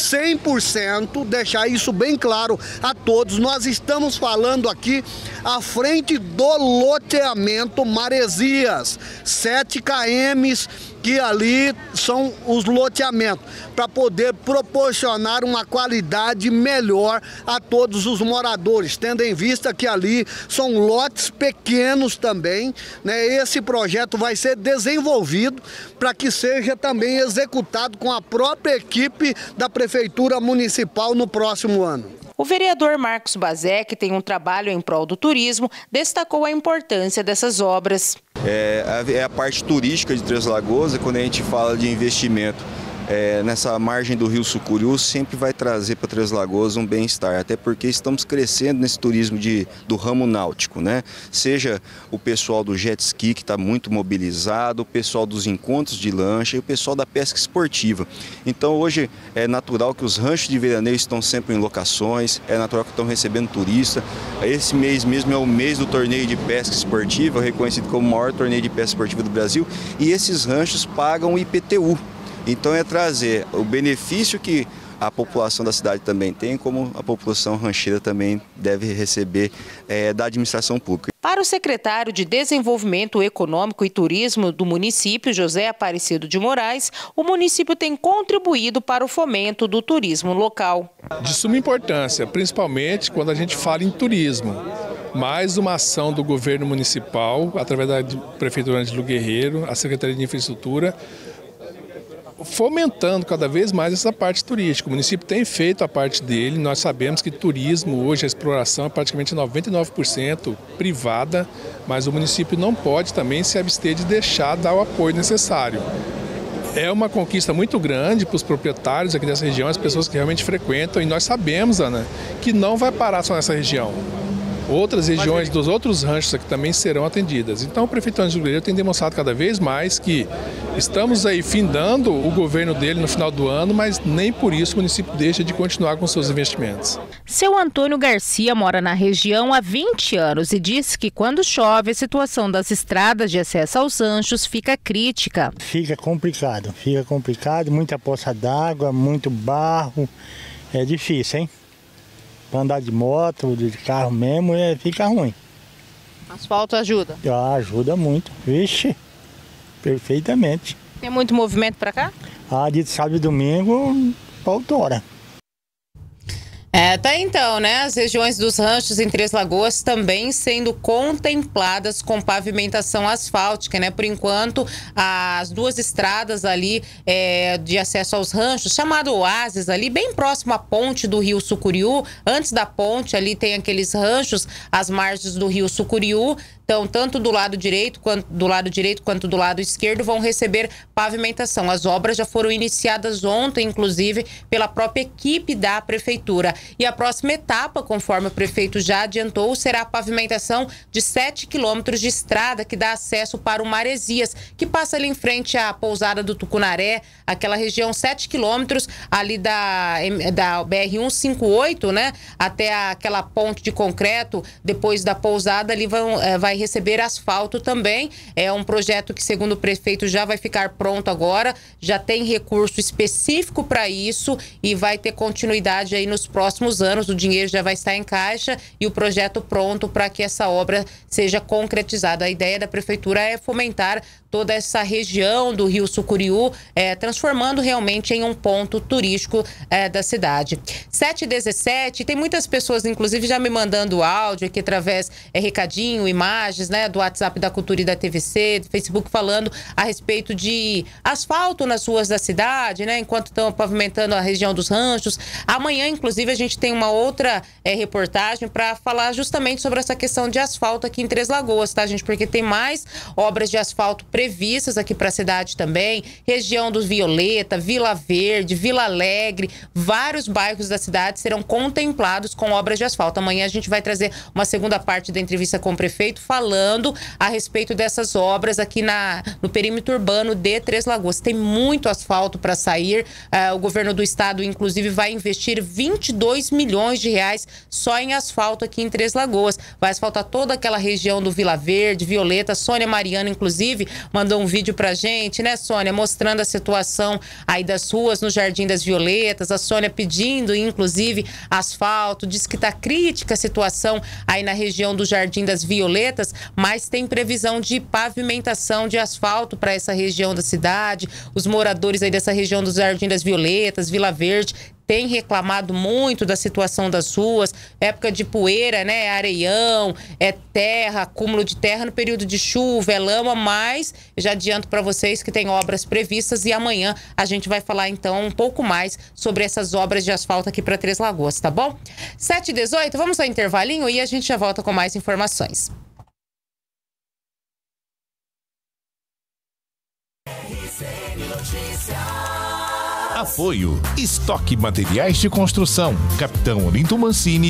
100%, deixar isso bem claro a todos. Nós estamos falando aqui à frente do loteamento Maresias, 7 km, que ali são os loteamentos, para poder proporcionar uma qualidade melhor a todos os moradores, tendo em vista que ali são lotes pequenos também, né? Esse projeto vai ser desenvolvido para que seja também executado com a própria equipe da Prefeitura Municipal no próximo ano. O vereador Marcos Bazé, que tem um trabalho em prol do turismo, destacou a importância dessas obras. É a parte turística de Três Lagoas, e quando a gente fala de investimento nessa margem do Rio Sucuriú, sempre vai trazer para Três Lagoas um bem-estar, até porque estamos crescendo nesse turismo do ramo náutico, né? Seja o pessoal do jet ski, que está muito mobilizado, o pessoal dos encontros de lancha e o pessoal da pesca esportiva. Então hoje é natural que os ranchos de veraneio estão sempre em locações, é natural que estão recebendo turista. Esse mês mesmo é o mês do torneio de pesca esportiva, reconhecido como o maior torneio de pesca esportiva do Brasil, e esses ranchos pagam o IPTU. Então é trazer o benefício que a população da cidade também tem, como a população rancheira também deve receber da administração pública. Para o secretário de Desenvolvimento Econômico e Turismo do município, José Aparecido de Moraes, o município tem contribuído para o fomento do turismo local. De suma importância, principalmente quando a gente fala em turismo. Mais uma ação do governo municipal, através da Prefeitura Ângelo Guerreiro, a Secretaria de Infraestrutura, fomentando cada vez mais essa parte turística. O município tem feito a parte dele, nós sabemos que turismo, hoje a exploração é praticamente 99% privada, mas o município não pode também se abster de deixar dar o apoio necessário. É uma conquista muito grande para os proprietários aqui dessa região, as pessoas que realmente frequentam, e nós sabemos, Ana, que não vai parar só nessa região. Outras regiões dos outros ranchos aqui também serão atendidas. Então o prefeito Ângelo Guerreiro tem demonstrado cada vez mais que estamos aí findando o governo dele no final do ano, mas nem por isso o município deixa de continuar com seus investimentos. Seu Antônio Garcia mora na região há 20 anos e diz que quando chove a situação das estradas de acesso aos ranchos fica crítica. Fica complicado, muita poça d'água, muito barro, é difícil, hein? Para andar de moto, de carro mesmo, fica ruim. Asfalto ajuda? Ajuda muito. Vixe, perfeitamente. Tem muito movimento para cá? De sábado e domingo, autora. Tá então, né? As regiões dos ranchos em Três Lagoas também sendo contempladas com pavimentação asfáltica, né? Por enquanto, as 2 estradas ali de acesso aos ranchos, chamado Oásis, ali bem próximo à ponte do Rio Sucuriú. Antes da ponte ali tem aqueles ranchos às margens do Rio Sucuriú. Então, tanto do lado direito quanto do lado esquerdo vão receber pavimentação. As obras já foram iniciadas ontem, inclusive, pela própria equipe da prefeitura. E a próxima etapa, conforme o prefeito já adiantou, será a pavimentação de 7 quilômetros de estrada que dá acesso para o Maresias, que passa ali em frente à pousada do Tucunaré, aquela região 7 quilômetros ali da BR-158, né? Até aquela ponte de concreto, depois da pousada ali vai receber asfalto também. É um projeto que, segundo o prefeito, já vai ficar pronto agora, já tem recurso específico para isso e vai ter continuidade aí nos próximos anos. O dinheiro já vai estar em caixa e o projeto pronto para que essa obra seja concretizada. A ideia da prefeitura é fomentar toda essa região do Rio Sucuriú, transformando realmente em um ponto turístico da cidade. 7h17, tem muitas pessoas, inclusive, já me mandando áudio aqui através, recadinho, imagens, né, do WhatsApp da Cultura e da TVC, do Facebook, falando a respeito de asfalto nas ruas da cidade, né, enquanto estão pavimentando a região dos ranchos. Amanhã, inclusive, a gente tem uma outra reportagem para falar justamente sobre essa questão de asfalto aqui em Três Lagoas, tá, gente? Porque tem mais obras de asfalto previstas aqui para a cidade também, região do Violeta, Vila Verde, Vila Alegre, vários bairros da cidade serão contemplados com obras de asfalto. Amanhã a gente vai trazer uma segunda parte da entrevista com o prefeito falando a respeito dessas obras aqui no perímetro urbano de Três Lagoas. Tem muito asfalto para sair, o governo do estado, inclusive, vai investir 22 milhões de reais só em asfalto aqui em Três Lagoas. Vai asfaltar toda aquela região do Vila Verde, Violeta. Sônia Mariana, inclusive, mandou um vídeo pra gente, né, Sônia, mostrando a situação aí das ruas no Jardim das Violetas. A Sônia pedindo, inclusive, asfalto, diz que tá crítica a situação aí na região do Jardim das Violetas, mas tem previsão de pavimentação de asfalto para essa região da cidade. Os moradores aí dessa região do Jardim das Violetas, Vila Verde, tem reclamado muito da situação das ruas, época de poeira, né, areião, terra, acúmulo de terra no período de chuva, lama, mas já adianto para vocês que tem obras previstas e amanhã a gente vai falar então um pouco mais sobre essas obras de asfalto aqui para Três Lagoas, tá bom? 7h18, vamos ao intervalinho e a gente já volta com mais informações. Apoio Estoque Materiais de Construção, Capitão Olinto Mancini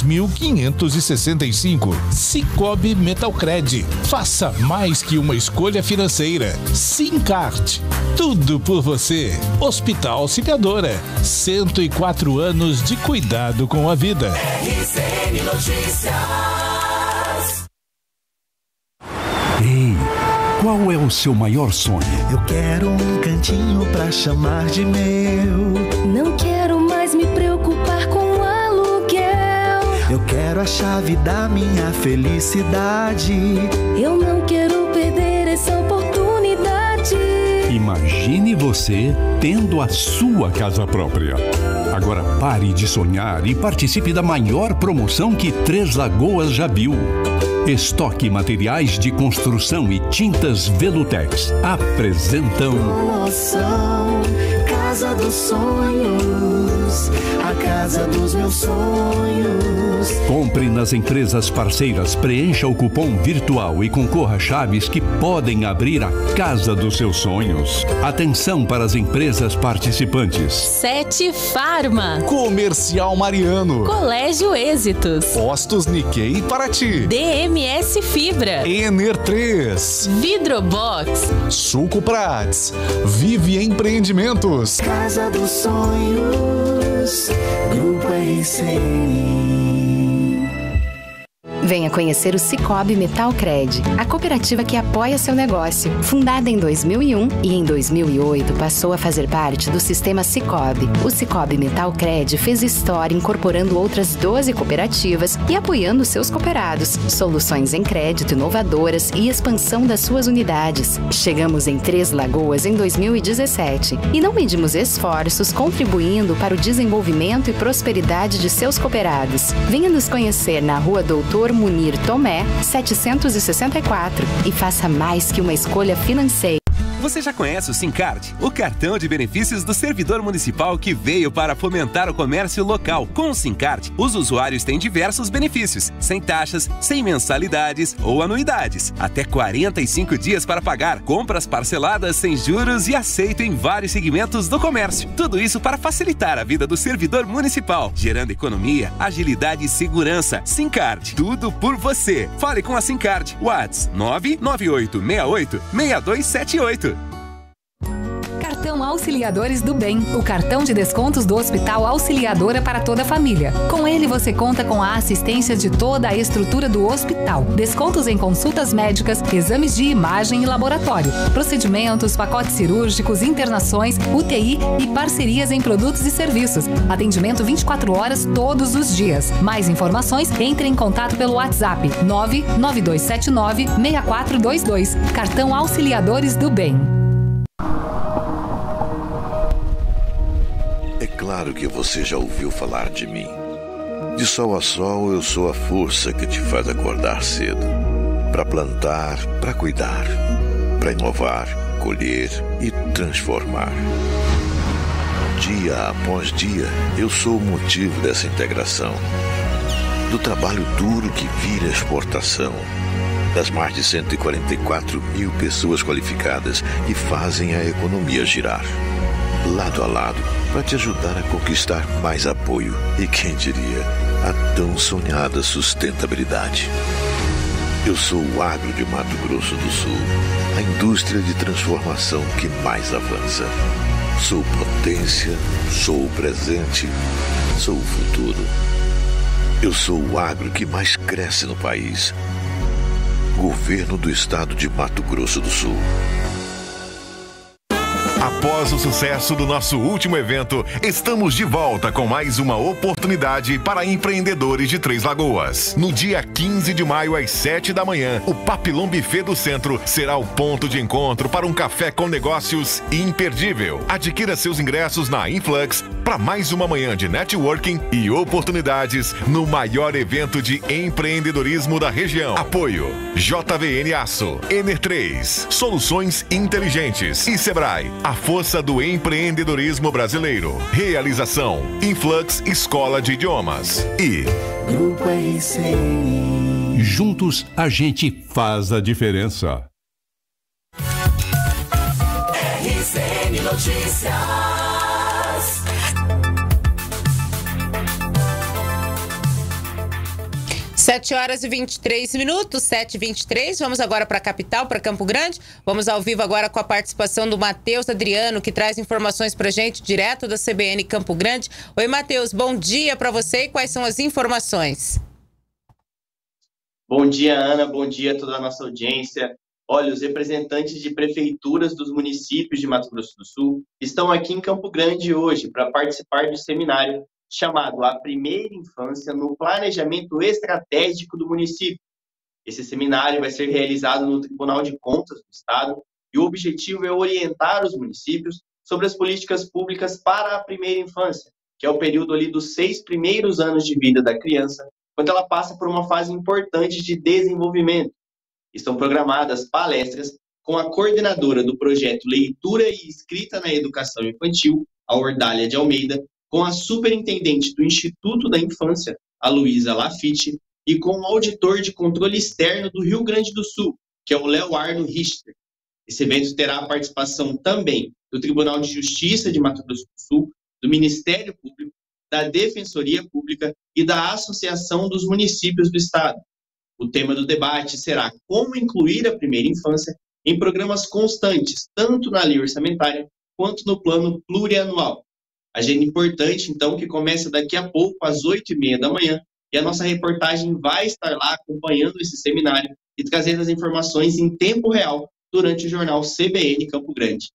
3565. Cicobi Metalcred, faça mais que uma escolha financeira. Sincart, tudo por você. Hospital Auxiliadora, 104 anos de cuidado com a vida. RCN Notícias. Ei, qual é o seu maior sonho? Eu quero um cantinho pra chamar de meu. Não quero mais me preocupar com o aluguel. Eu quero a chave da minha felicidade. Eu não quero perder essa oportunidade. Imagine você tendo a sua casa própria. Agora pare de sonhar e participe da maior promoção que Três Lagoas já viu. Estoque Materiais de Construção e Tintas Velutex apresentam promoção Casa dos Sonhos, a casa dos meus sonhos. Compre nas empresas parceiras, preencha o cupom virtual e concorra a chaves que podem abrir a casa dos seus sonhos. Atenção para as empresas participantes: 7 Farma, Comercial Mariano, Colégio Êxitos, Postos Nikkei Paraty, DMS Fibra, Ener 3, Vidrobox, Suco Prats, Vive Empreendimentos, Casa dos Sonhos, Grupo RCN. Venha conhecer o Cicobi Metalcred, a cooperativa que apoia seu negócio. Fundada em 2001 e em 2008 passou a fazer parte do sistema Cicobi. O Cicobi Metalcred fez história incorporando outras 12 cooperativas e apoiando seus cooperados. Soluções em crédito inovadoras e expansão das suas unidades. Chegamos em Três Lagoas em 2017 e não medimos esforços contribuindo para o desenvolvimento e prosperidade de seus cooperados. Venha nos conhecer na Rua Doutor Munir Tomé, 764 e faça mais que uma escolha financeira. Você já conhece o Sincard, o cartão de benefícios do servidor municipal que veio para fomentar o comércio local. Com o Sincard, os usuários têm diversos benefícios, sem taxas, sem mensalidades ou anuidades. Até 45 dias para pagar, compras parceladas sem juros e aceito em vários segmentos do comércio. Tudo isso para facilitar a vida do servidor municipal, gerando economia, agilidade e segurança. Sincard, tudo por você. Fale com a Sincard. WhatsApp 998686278. Cartão Auxiliadores do Bem, o cartão de descontos do Hospital Auxiliadora para toda a família. Com ele você conta com a assistência de toda a estrutura do hospital. Descontos em consultas médicas, exames de imagem e laboratório, procedimentos, pacotes cirúrgicos, internações, UTI e parcerias em produtos e serviços. Atendimento 24 horas todos os dias. Mais informações, entre em contato pelo WhatsApp 99279-6422. Cartão Auxiliadores do Bem. É claro que você já ouviu falar de mim. De sol a sol eu sou a força que te faz acordar cedo. Para plantar, para cuidar, para inovar, colher e transformar. Dia após dia, eu sou o motivo dessa integração. Do trabalho duro que vira exportação. Das mais de 144 mil pessoas qualificadas que fazem a economia girar. Lado a lado, para te ajudar a conquistar mais apoio e, quem diria, a tão sonhada sustentabilidade. Eu sou o agro de Mato Grosso do Sul, a indústria de transformação que mais avança. Sou potência, sou o presente, sou o futuro. Eu sou o agro que mais cresce no país. Governo do Estado de Mato Grosso do Sul. Após o sucesso do nosso último evento, estamos de volta com mais uma oportunidade para empreendedores de Três Lagoas. No dia 15 de maio, às 7 da manhã, o Papillon Buffet do Centro será o ponto de encontro para um café com negócios imperdível. Adquira seus ingressos na Influx para mais uma manhã de networking e oportunidades no maior evento de empreendedorismo da região. Apoio JVN Aço, Ener3, Soluções Inteligentes e Sebrae, a força do empreendedorismo brasileiro. Realização Influx Escola de Idiomas e Grupo RCN. Juntos a gente faz a diferença. RCN Notícias. 7h23, 7h23. Vamos agora para a capital, para Campo Grande. Vamos ao vivo agora com a participação do Matheus Adriano, que traz informações para a gente direto da CBN Campo Grande. Oi, Matheus, bom dia para você e quais são as informações? Bom dia, Ana, bom dia a toda a nossa audiência. Olha, os representantes de prefeituras dos municípios de Mato Grosso do Sul estão aqui em Campo Grande hoje para participar do seminário chamado A Primeira Infância no Planejamento Estratégico do Município. Esse seminário vai ser realizado no Tribunal de Contas do Estado e o objetivo é orientar os municípios sobre as políticas públicas para a primeira infância, que é o período ali dos 6 primeiros anos de vida da criança, quando ela passa por uma fase importante de desenvolvimento. Estão programadas palestras com a coordenadora do projeto Leitura e Escrita na Educação Infantil, a Ordália de Almeida, com a superintendente do Instituto da Infância, a Luísa Lafitte, e com o auditor de controle externo do Rio Grande do Sul, que é o Leoardo Richter. Esse evento terá a participação também do Tribunal de Justiça de Mato Grosso do Sul, do Ministério Público, da Defensoria Pública e da Associação dos Municípios do Estado. O tema do debate será como incluir a primeira infância em programas constantes, tanto na lei orçamentária quanto no plano plurianual. Agenda importante, então, que começa daqui a pouco, às 8h30 da manhã, e a nossa reportagem vai estar lá acompanhando esse seminário e trazendo as informações em tempo real durante o jornal CBN Campo Grande.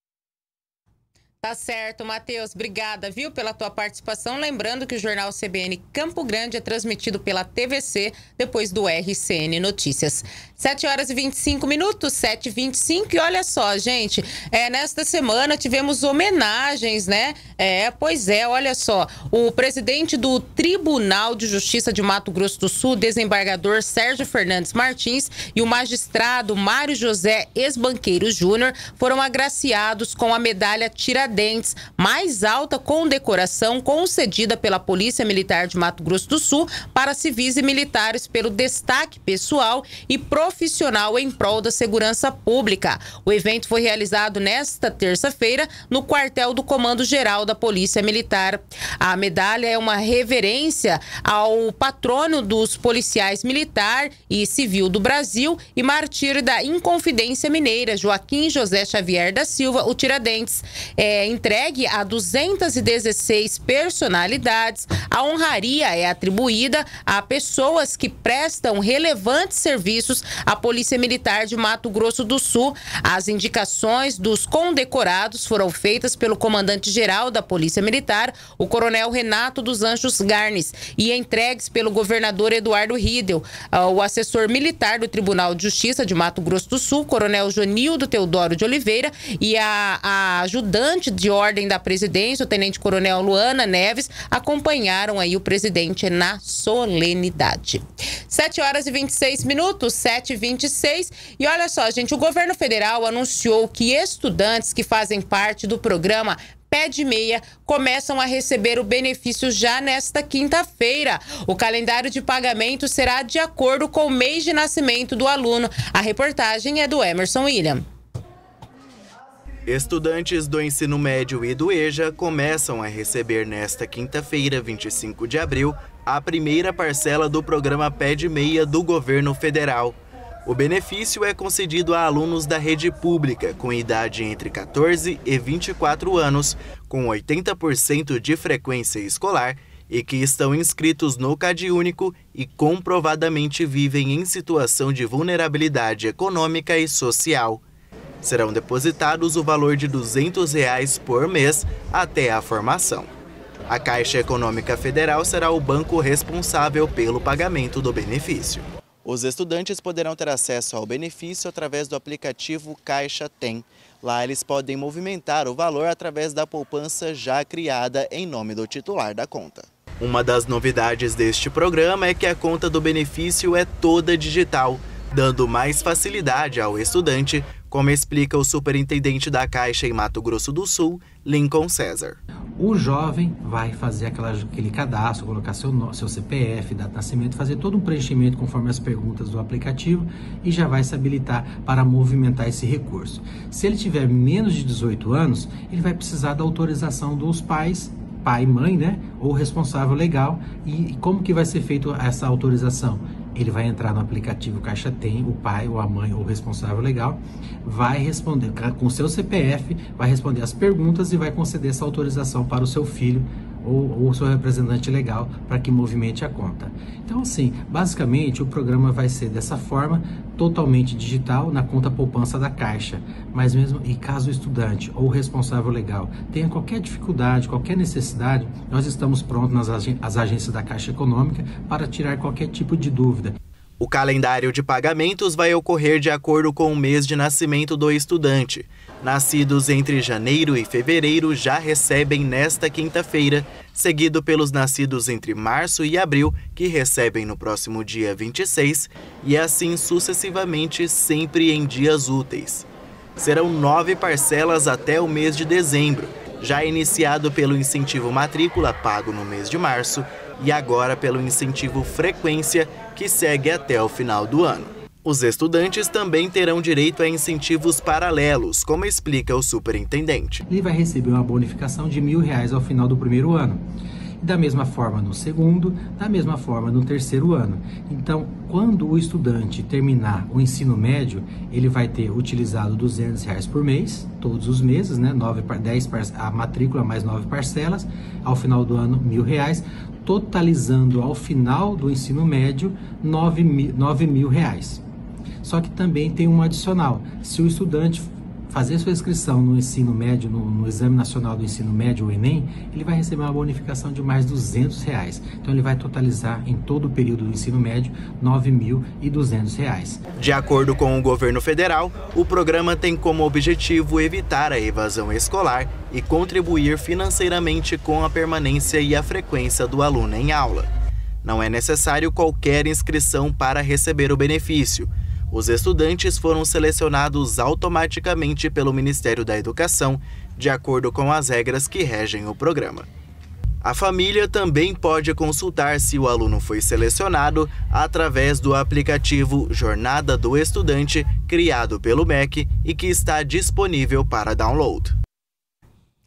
Tá certo, Matheus. Obrigada, viu, pela tua participação. Lembrando que o jornal CBN Campo Grande é transmitido pela TVC, depois do RCN Notícias. 7h25, 7h25. E olha só, gente, nesta semana tivemos homenagens, né? Pois é, olha só. O presidente do Tribunal de Justiça de Mato Grosso do Sul, desembargador Sérgio Fernandes Martins, e o magistrado Mário José Ex-Banqueiro Júnior foram agraciados com a medalha Tiradentes, mais alta condecoração concedida pela Polícia Militar de Mato Grosso do Sul para civis e militares pelo destaque pessoal e profissional em prol da segurança pública. O evento foi realizado nesta terça-feira no quartel do Comando Geral da Polícia Militar. A medalha é uma reverência ao patrono dos policiais militar e civil do Brasil e mártir da Inconfidência Mineira, Joaquim José Xavier da Silva, o Tiradentes. entregue a 216 personalidades. A honraria é atribuída a pessoas que prestam relevantes serviços à Polícia Militar de Mato Grosso do Sul. As indicações dos condecorados foram feitas pelo comandante-geral da Polícia Militar, o coronel Renato dos Anjos Garnes, e entregues pelo governador Eduardo Riedel, o assessor militar do Tribunal de Justiça de Mato Grosso do Sul, coronel Jonildo Teodoro de Oliveira, e a ajudante de ordem da presidência, o tenente-coronel Luana Neves, acompanharam aí o presidente na solenidade. 7h26, 7h26. E olha só, gente, o governo federal anunciou que estudantes que fazem parte do programa Pé de Meia começam a receber o benefício já nesta quinta-feira. O calendário de pagamento será de acordo com o mês de nascimento do aluno. A reportagem é do Emerson William. Estudantes do ensino médio e do EJA começam a receber nesta quinta-feira, 25 de abril, a primeira parcela do programa Pé de Meia do governo federal. O benefício é concedido a alunos da rede pública com idade entre 14 e 24 anos, com 80% de frequência escolar e que estão inscritos no CadÚnico e comprovadamente vivem em situação de vulnerabilidade econômica e social. Serão depositados o valor de R$ 200 por mês até a formação. A Caixa Econômica Federal será o banco responsável pelo pagamento do benefício. Os estudantes poderão ter acesso ao benefício através do aplicativo Caixa Tem. Lá eles podem movimentar o valor através da poupança já criada em nome do titular da conta. Uma das novidades deste programa é que a conta do benefício é toda digital, dando mais facilidade ao estudante, como explica o superintendente da Caixa em Mato Grosso do Sul, Lincoln César. O jovem vai fazer aquele cadastro, colocar seu CPF, data de nascimento, fazer todo um preenchimento conforme as perguntas do aplicativo e já vai se habilitar para movimentar esse recurso. Se ele tiver menos de 18 anos, ele vai precisar da autorização dos pais, pai e mãe, né? Ou responsável legal. E como que vai ser feita essa autorização? Ele vai entrar no aplicativo Caixa Tem, o pai ou a mãe ou o responsável legal, vai responder com o seu CPF, vai responder as perguntas e vai conceder essa autorização para o seu filho ou o seu representante legal para que movimente a conta. Então, assim, basicamente o programa vai ser dessa forma, totalmente digital, na conta poupança da Caixa. Mas mesmo, e caso o estudante ou o responsável legal tenha qualquer dificuldade, qualquer necessidade, nós estamos prontos nas agências da Caixa Econômica para tirar qualquer tipo de dúvida. O calendário de pagamentos vai ocorrer de acordo com o mês de nascimento do estudante. Nascidos entre janeiro e fevereiro já recebem nesta quinta-feira, seguido pelos nascidos entre março e abril, que recebem no próximo dia 26, e assim sucessivamente, sempre em dias úteis. Serão 9 parcelas até o mês de dezembro, já iniciado pelo incentivo matrícula pago no mês de março e agora pelo incentivo frequência, que segue até o final do ano. Os estudantes também terão direito a incentivos paralelos, como explica o superintendente. Ele vai receber uma bonificação de R$ 1.000 ao final do primeiro ano. E da mesma forma no segundo, da mesma forma no terceiro ano. Então, quando o estudante terminar o ensino médio, ele vai ter utilizado R$ 200 por mês, todos os meses, né? 10 a matrícula mais 9 parcelas, ao final do ano R$ 1.000, totalizando ao final do ensino médio R$ 9.000. Só que também tem um adicional. Se o estudante fazer sua inscrição no ensino médio, no Exame Nacional do Ensino Médio, o Enem, ele vai receber uma bonificação de mais R$ 200. Então ele vai totalizar em todo o período do ensino médio R$ 9.200. De acordo com o governo federal, o programa tem como objetivo evitar a evasão escolar e contribuir financeiramente com a permanência e a frequência do aluno em aula. Não é necessário qualquer inscrição para receber o benefício. Os estudantes foram selecionados automaticamente pelo Ministério da Educação, de acordo com as regras que regem o programa. A família também pode consultar se o aluno foi selecionado através do aplicativo Jornada do Estudante, criado pelo MEC e que está disponível para download.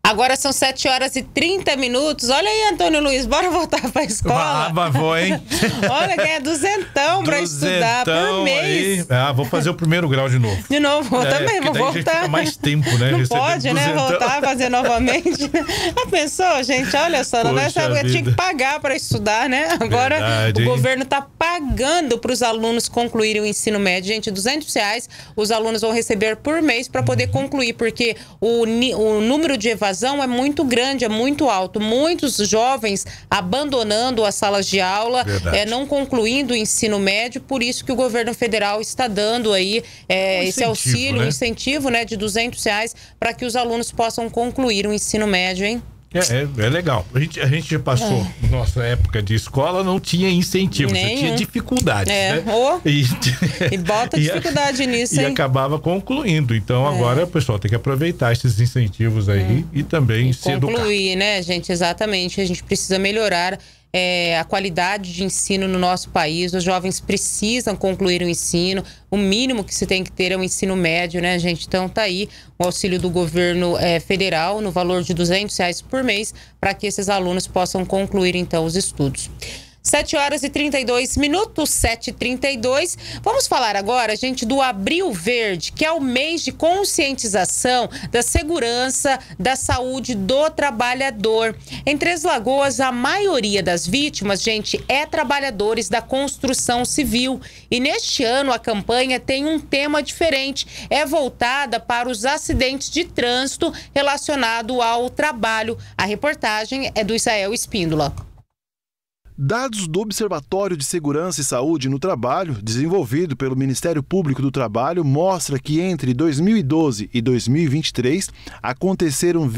Agora são 7h30. Olha aí, Antônio Luiz, bora voltar pra escola. Vou, hein? Olha, ganha duzentão pra estudar por mês. Vou fazer o primeiro grau de novo. De novo, eu também vou voltar. Fica mais tempo, né? Não pode, né? Voltar a fazer novamente. Já pensou, gente? Olha só, nessa época tinha que pagar pra estudar, né? Agora o governo tá pagando pros alunos concluírem o ensino médio. Gente, R$200 os alunos vão receber por mês para poder concluir, porque o número de evasão é muito grande, é muito alto. Muitos jovens abandonando as salas de aula, não concluindo o ensino médio, por isso que o governo federal está dando aí esse auxílio, incentivo, né, de R$200 para que os alunos possam concluir o ensino médio, hein? É legal. A gente já passou, nossa época de escola, não tinha incentivo, você tinha dificuldades, né? E bota dificuldade nisso, hein? E acabava concluindo. Então agora o pessoal tem que aproveitar esses incentivos aí e também se educar. Concluir, né, gente? Exatamente. A gente precisa melhorar a qualidade de ensino no nosso país. Os jovens precisam concluir o ensino. O mínimo que se tem que ter é o ensino médio, né, gente? Então tá aí o auxílio do governo federal no valor de R$200 por mês para que esses alunos possam concluir então os estudos. 7h32, 7h32. Vamos falar agora, gente, do Abril Verde, que é o mês de conscientização da segurança, da saúde do trabalhador. Em Três Lagoas, a maioria das vítimas, gente, é trabalhadores da construção civil. E neste ano a campanha tem um tema diferente. É voltada para os acidentes de trânsito relacionado ao trabalho. A reportagem é do Israel Espíndola. Dados do Observatório de Segurança e Saúde no Trabalho, desenvolvido pelo Ministério Público do Trabalho, mostra que entre 2012 e 2023 aconteceram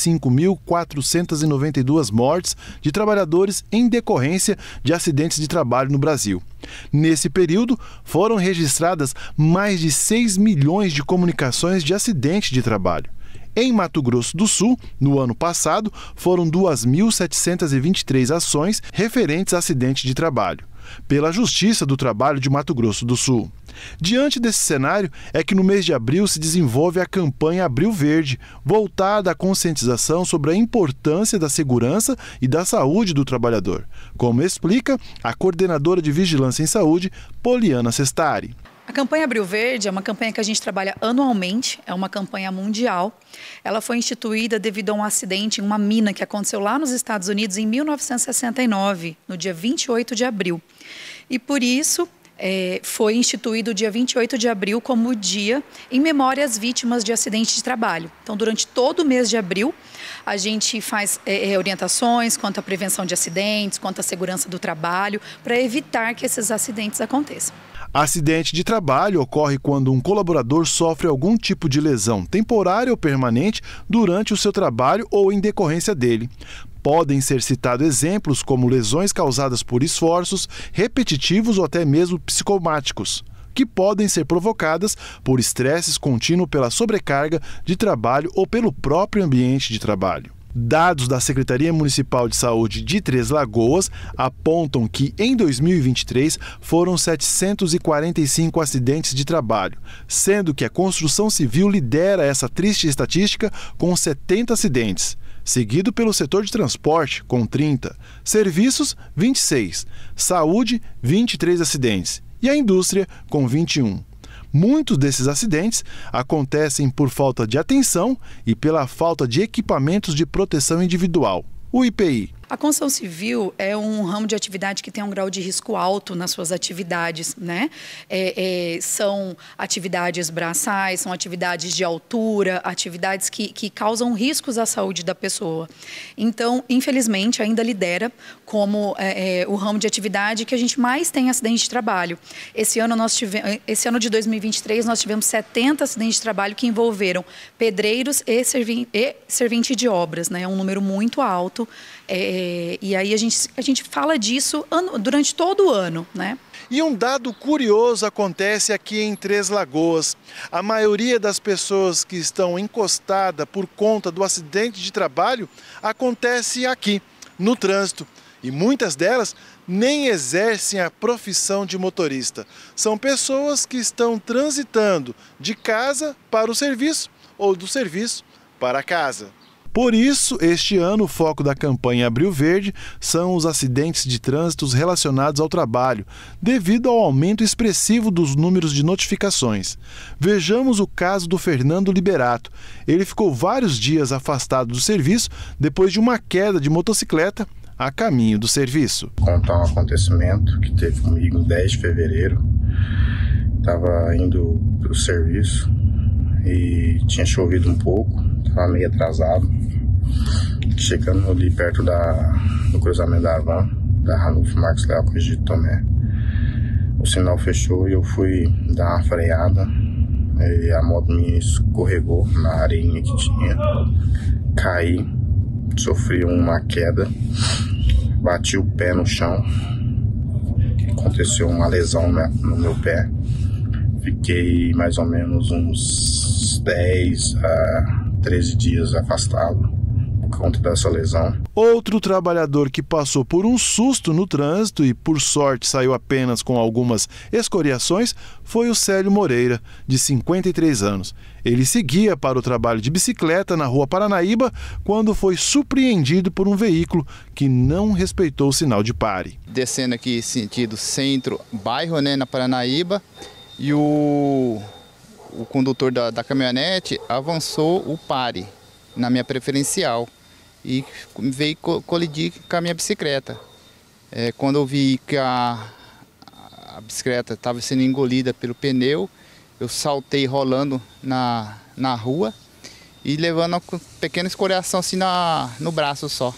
25.492 mortes de trabalhadores em decorrência de acidentes de trabalho no Brasil. Nesse período, foram registradas mais de 6 milhões de comunicações de acidente de trabalho. Em Mato Grosso do Sul, no ano passado, foram 2.723 ações referentes a acidentes de trabalho, pela Justiça do Trabalho de Mato Grosso do Sul. Diante desse cenário, é que no mês de abril se desenvolve a campanha Abril Verde, voltada à conscientização sobre a importância da segurança e da saúde do trabalhador, como explica a coordenadora de Vigilância em Saúde, Poliana Sestari. A campanha Abril Verde é uma campanha que a gente trabalha anualmente, é uma campanha mundial. Ela foi instituída devido a um acidente em uma mina que aconteceu lá nos Estados Unidos em 1969, no dia 28 de abril. E por isso foi instituído o dia 28 de abril como dia em memória às vítimas de acidente de trabalho. Então, durante todo o mês de abril, a gente faz orientações quanto à prevenção de acidentes, quanto à segurança do trabalho, para evitar que esses acidentes aconteçam. Acidente de trabalho ocorre quando um colaborador sofre algum tipo de lesão temporária ou permanente durante o seu trabalho ou em decorrência dele. Podem ser citados exemplos como lesões causadas por esforços repetitivos ou até mesmo psicomáticos, que podem ser provocadas por estresses contínuos pela sobrecarga de trabalho ou pelo próprio ambiente de trabalho. Dados da Secretaria Municipal de Saúde de Três Lagoas apontam que, em 2023, foram 745 acidentes de trabalho, sendo que a construção civil lidera essa triste estatística com 70 acidentes, seguido pelo setor de transporte, com 30, serviços, 26, saúde, 23 acidentes e a indústria, com 21. Muitos desses acidentes acontecem por falta de atenção e pela falta de equipamentos de proteção individual, o IPI. A construção civil é um ramo de atividade que tem um grau de risco alto nas suas atividades, né? São atividades braçais, são atividades de altura, atividades que causam riscos à saúde da pessoa. Então, infelizmente, ainda lidera como o ramo de atividade que a gente mais tem acidente de trabalho. Esse ano de 2023, nós tivemos 70 acidentes de trabalho que envolveram pedreiros e servente de obras, né? É um número muito alto. E aí a gente fala disso durante todo o ano, né? E um dado curioso acontece aqui em Três Lagoas. A maioria das pessoas que estão encostadas por conta do acidente de trabalho acontece aqui, no trânsito. E muitas delas nem exercem a profissão de motorista. São pessoas que estão transitando de casa para o serviço ou do serviço para casa. Por isso, este ano, o foco da campanha Abril Verde são os acidentes de trânsito relacionados ao trabalho, devido ao aumento expressivo dos números de notificações. Vejamos o caso do Fernando Liberato. Ele ficou vários dias afastado do serviço depois de uma queda de motocicleta a caminho do serviço. Contar um acontecimento que teve comigo em 10 de fevereiro. Estava indo para o serviço e tinha chovido um pouco, estava meio atrasado. Chegando ali perto do cruzamento da van, da Ranulfo Marques Leal com o Egito Tomé, o sinal fechou e eu fui dar uma freada e a moto minha escorregou na areinha que tinha. Caí, sofri uma queda, bati o pé no chão, aconteceu uma lesão no meu pé. Fiquei mais ou menos uns 10 a 13 dias afastado por conta dessa lesão. Outro trabalhador que passou por um susto no trânsito e, por sorte, saiu apenas com algumas escoriações foi o Célio Moreira, de 53 anos. Ele seguia para o trabalho de bicicleta na Rua Paranaíba quando foi surpreendido por um veículo que não respeitou o sinal de pare. Descendo aqui sentido centro-bairro, na Paranaíba, e o condutor da caminhonete avançou o pare na minha preferencial e veio colidir com a minha bicicleta. Quando eu vi que a bicicleta estava sendo engolida pelo pneu, eu saltei rolando na rua e levando uma pequena escoriação assim no braço só.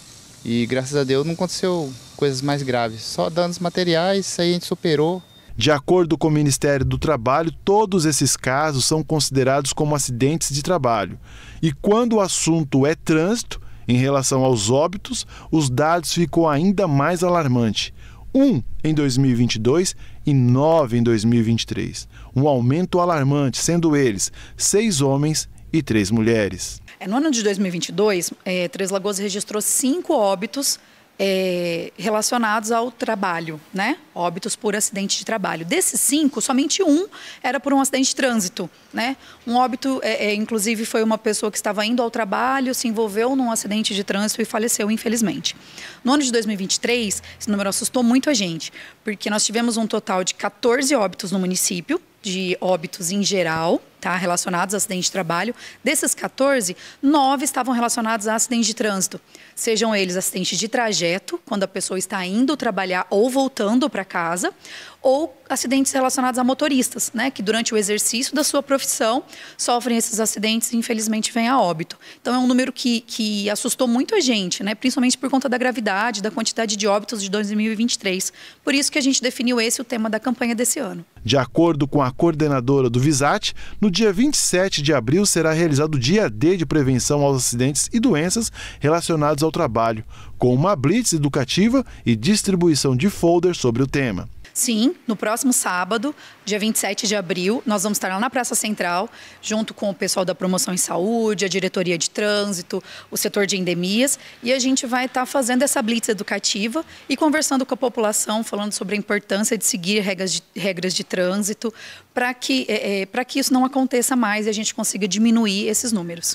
E graças a Deus não aconteceu coisas mais graves, só danos materiais, isso aí a gente superou. De acordo com o Ministério do Trabalho, todos esses casos são considerados como acidentes de trabalho. E quando o assunto é trânsito, em relação aos óbitos, os dados ficam ainda mais alarmantes. 1 em 2022 e 9 em 2023. Um aumento alarmante, sendo eles 6 homens e 3 mulheres. No ano de 2022, Três Lagoas registrou 5 óbitos relacionados ao trabalho, óbitos por acidente de trabalho. Desses 5, somente 1 era por um acidente de trânsito, Um óbito, inclusive, foi uma pessoa que estava indo ao trabalho, se envolveu num acidente de trânsito e faleceu, infelizmente. No ano de 2023, esse número assustou muito a gente, porque nós tivemos um total de 14 óbitos no município, de óbitos em geral, relacionados a acidente de trabalho. Desses 14, 9 estavam relacionados a acidente de trânsito. Sejam eles acidentes de trajeto, quando a pessoa está indo trabalhar ou voltando para casa, ou acidentes relacionados a motoristas, que durante o exercício da sua profissão sofrem esses acidentes e infelizmente vêm a óbito. Então é um número que assustou muito a gente, principalmente por conta da gravidade, da quantidade de óbitos de 2023. Por isso que a gente definiu esse o tema da campanha desse ano. De acordo com a coordenadora do VISAT, no dia 27 de abril será realizado o Dia D de Prevenção aos Acidentes e Doenças relacionados ao trabalho, com uma blitz educativa e distribuição de folders sobre o tema. Sim, no próximo sábado, dia 27 de abril, nós vamos estar lá na Praça Central, junto com o pessoal da Promoção em Saúde, a Diretoria de Trânsito, o setor de endemias, e a gente vai estar fazendo essa blitz educativa e conversando com a população, falando sobre a importância de seguir regras de trânsito, para que isso não aconteça mais e a gente consiga diminuir esses números.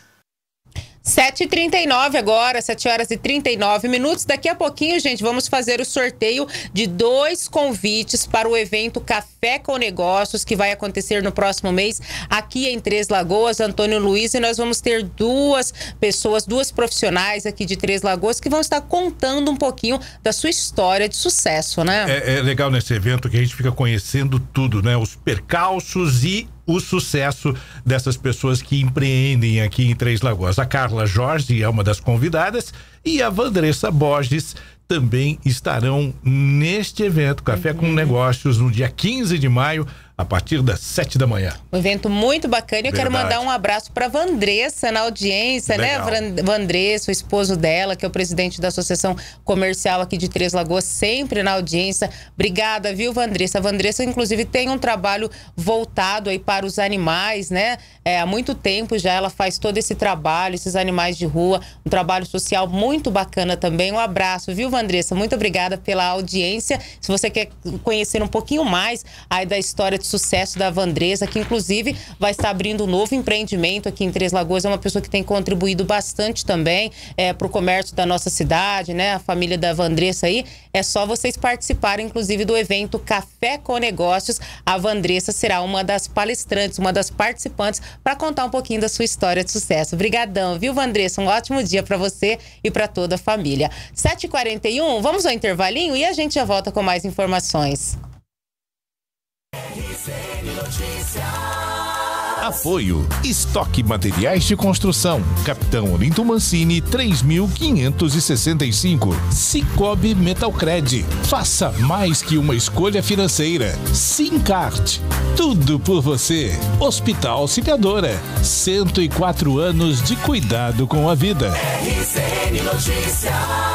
7h39 agora, 7h39. Daqui a pouquinho, gente, vamos fazer o sorteio de 2 convites para o evento Café com Negócios, que vai acontecer no próximo mês aqui em Três Lagoas, Antônio Luiz, e nós vamos ter 2 pessoas, 2 profissionais aqui de Três Lagoas que vão estar contando um pouquinho da sua história de sucesso, É legal nesse evento que a gente fica conhecendo tudo, os percalços e o sucesso dessas pessoas que empreendem aqui em Três Lagoas. A Carla Jorge é uma das convidadas e a Vandressa Borges também estarão neste evento Café com Negócios no dia 15 de maio, a partir das 7 da manhã. Um evento muito bacana. Eu quero mandar um abraço para Vandressa na audiência, Legal. Vandressa, o esposo dela, que é o presidente da Associação Comercial aqui de Três Lagoas, sempre na audiência. Obrigada, viu, Vandressa? A Vandressa, inclusive, tem um trabalho voltado aí para os animais, há muito tempo já ela faz todo esse trabalho, esses animais de rua, um trabalho social muito bacana também. Um abraço, viu, Vandressa? Muito obrigada pela audiência. Se você quer conhecer um pouquinho mais aí da história de de sucesso da Vandressa, que inclusive vai estar abrindo um novo empreendimento aqui em Três Lagoas. É uma pessoa que tem contribuído bastante também para o comércio da nossa cidade, né? A família da Vandressa aí. É só vocês participarem, inclusive, do evento Café com Negócios. A Vandressa será uma das palestrantes, uma das participantes, para contar um pouquinho da sua história de sucesso. Obrigadão, viu, Vandressa? Um ótimo dia para você e para toda a família. 7h41, vamos ao intervalinho e a gente já volta com mais informações. Apoio Estoque Materiais de Construção, Capitão Olinto Mancini 3565. Cicobi Metalcred, faça mais que uma escolha financeira. Sincart, tudo por você. Hospital Auxiliadora, 104 anos de cuidado com a vida. RCN Notícias.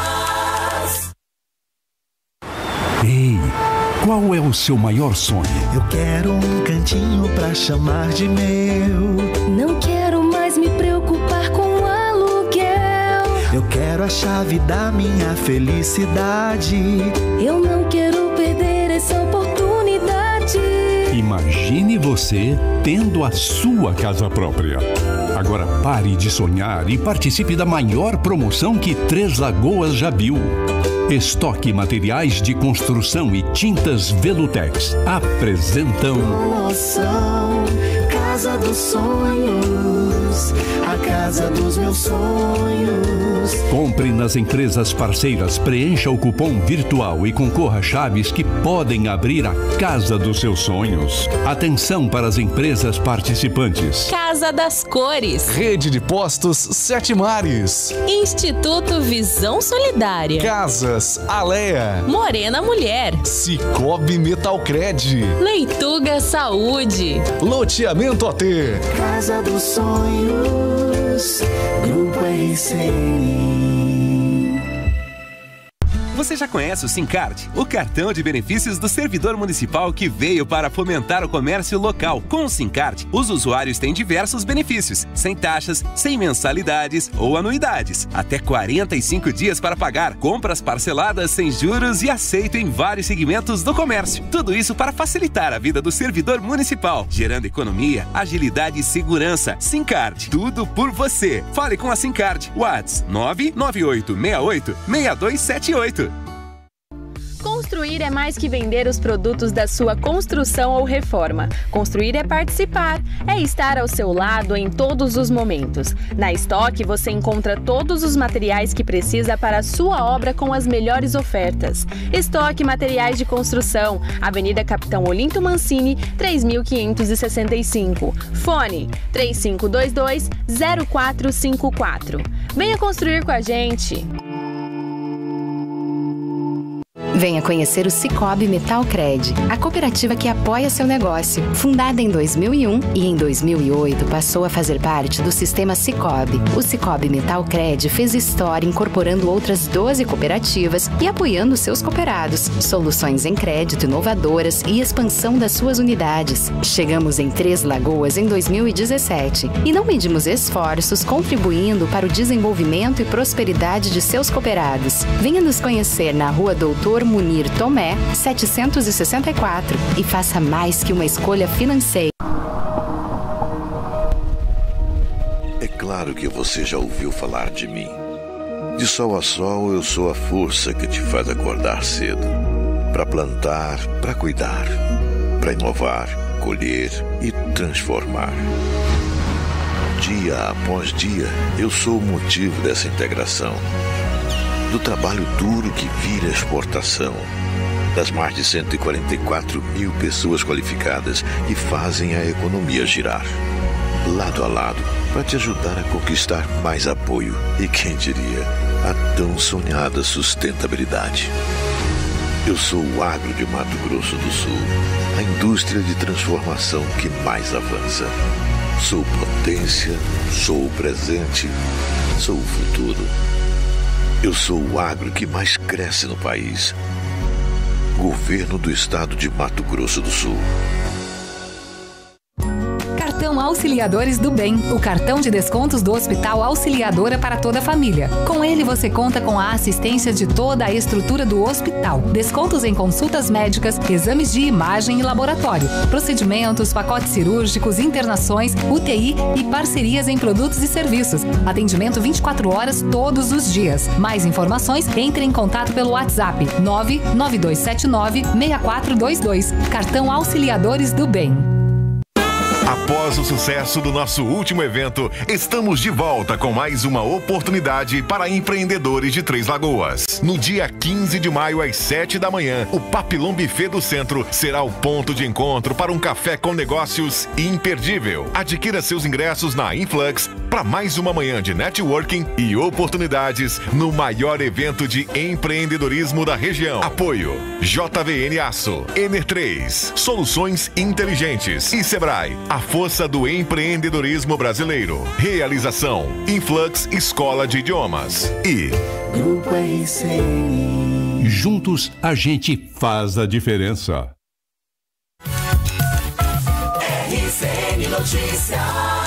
Ei, qual é o seu maior sonho? Eu quero um cantinho pra chamar de meu. Não quero mais me preocupar com aluguel. Eu quero a chave da minha felicidade. Eu não quero perder essa oportunidade. Imagine você tendo a sua casa própria. Agora pare de sonhar e participe da maior promoção que Três Lagoas já viu. Estoque Materiais de Construção e Tintas Velutex apresentam Promoção Casa dos Sonhos, a casa dos meus sonhos. Compre nas empresas parceiras, preencha o cupom virtual e concorra a chaves que podem abrir a casa dos seus sonhos. Atenção para as empresas participantes: Casa das Cores, Rede de Postos Sete Mares, Instituto Visão Solidária, Casas Alea, Morena Mulher, Cicobi Metalcred, Leituga Saúde, Loteamento AT, Casa dos Sonhos, Grupo RCN. Você já conhece o Sincard, o cartão de benefícios do servidor municipal que veio para fomentar o comércio local. Com o Sincard, os usuários têm diversos benefícios, sem taxas, sem mensalidades ou anuidades, até 45 dias para pagar, compras parceladas sem juros e aceito em vários segmentos do comércio. Tudo isso para facilitar a vida do servidor municipal, gerando economia, agilidade e segurança. Sincard, tudo por você. Fale com a Sincard. WhatsApp 998686278. Construir é mais que vender os produtos da sua construção ou reforma. Construir é participar, é estar ao seu lado em todos os momentos. Na Estoque você encontra todos os materiais que precisa para a sua obra com as melhores ofertas. Estoque Materiais de Construção, Avenida Capitão Olinto Mancini, 3565. Fone 3522-0454. Venha construir com a gente! Venha conhecer o Cicobi Metalcred, a cooperativa que apoia seu negócio. Fundada em 2001 e em 2008 passou a fazer parte do sistema Cicobi. O Cicobi Metalcred fez história incorporando outras 12 cooperativas e apoiando seus cooperados. Soluções em crédito inovadoras e expansão das suas unidades. Chegamos em Três Lagoas em 2017 e não medimos esforços contribuindo para o desenvolvimento e prosperidade de seus cooperados. Venha nos conhecer na Rua Doutor Munir Tomé, 764 e faça mais que uma escolha financeira. É claro que você já ouviu falar de mim. De sol a sol eu sou a força que te faz acordar cedo. Para plantar, para cuidar, para inovar, colher e transformar. Dia após dia eu sou o motivo dessa integração. Do trabalho duro que vira exportação, das mais de 144 mil pessoas qualificadas que fazem a economia girar. Lado a lado, para te ajudar a conquistar mais apoio e, quem diria, a tão sonhada sustentabilidade. Eu sou o agro de Mato Grosso do Sul, a indústria de transformação que mais avança. Sou potência, sou o presente, sou o futuro. Eu sou o agro que mais cresce no país. Governo do Estado de Mato Grosso do Sul. Cartão Auxiliadores do Bem, o cartão de descontos do Hospital Auxiliadora para toda a família. Com ele você conta com a assistência de toda a estrutura do hospital. Descontos em consultas médicas, exames de imagem e laboratório, procedimentos, pacotes cirúrgicos, internações, UTI e parcerias em produtos e serviços. Atendimento 24 horas todos os dias. Mais informações, entre em contato pelo WhatsApp 99279-6422. Cartão Auxiliadores do Bem. Após o sucesso do nosso último evento, estamos de volta com mais uma oportunidade para empreendedores de Três Lagoas. No dia 15 de maio, às 7 da manhã, o Papillon Buffet do Centro será o ponto de encontro para um café com negócios imperdível. Adquira seus ingressos na Influx para mais uma manhã de networking e oportunidades no maior evento de empreendedorismo da região. Apoio JVN Aço, Ener3, Soluções Inteligentes e Sebrae, a força do empreendedorismo brasileiro. Realização Influx Escola de Idiomas e Grupo RCN. Juntos a gente faz a diferença. RCN Notícias.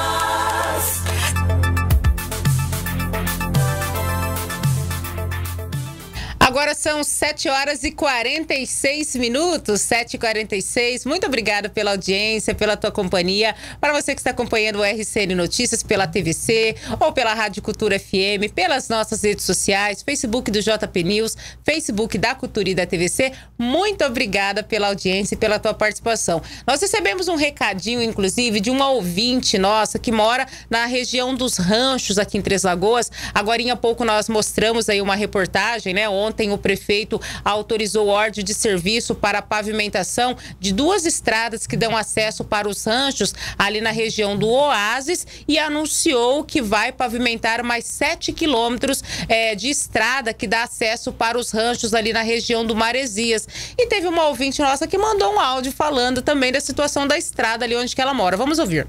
Agora são 7 horas e 46 minutos, 7h46. Muito obrigada pela audiência, pela tua companhia. Para você que está acompanhando o RCN Notícias pela TVC ou pela Rádio Cultura FM, pelas nossas redes sociais, Facebook do JP News, Facebook da Cultura e da TVC, muito obrigada pela audiência e pela tua participação. Nós recebemos um recadinho, inclusive, de uma ouvinte nossa que mora na região dos Ranchos, aqui em Três Lagoas. Agorinha há pouco nós mostramos aí uma reportagem, né? Ontem o prefeito autorizou ordem de serviço para a pavimentação de 2 estradas que dão acesso para os ranchos ali na região do Oásis e anunciou que vai pavimentar mais 7 quilômetros de estrada que dá acesso para os ranchos ali na região do Maresias. E teve uma ouvinte nossa que mandou um áudio falando também da situação da estrada ali onde que ela mora. Vamos ouvir.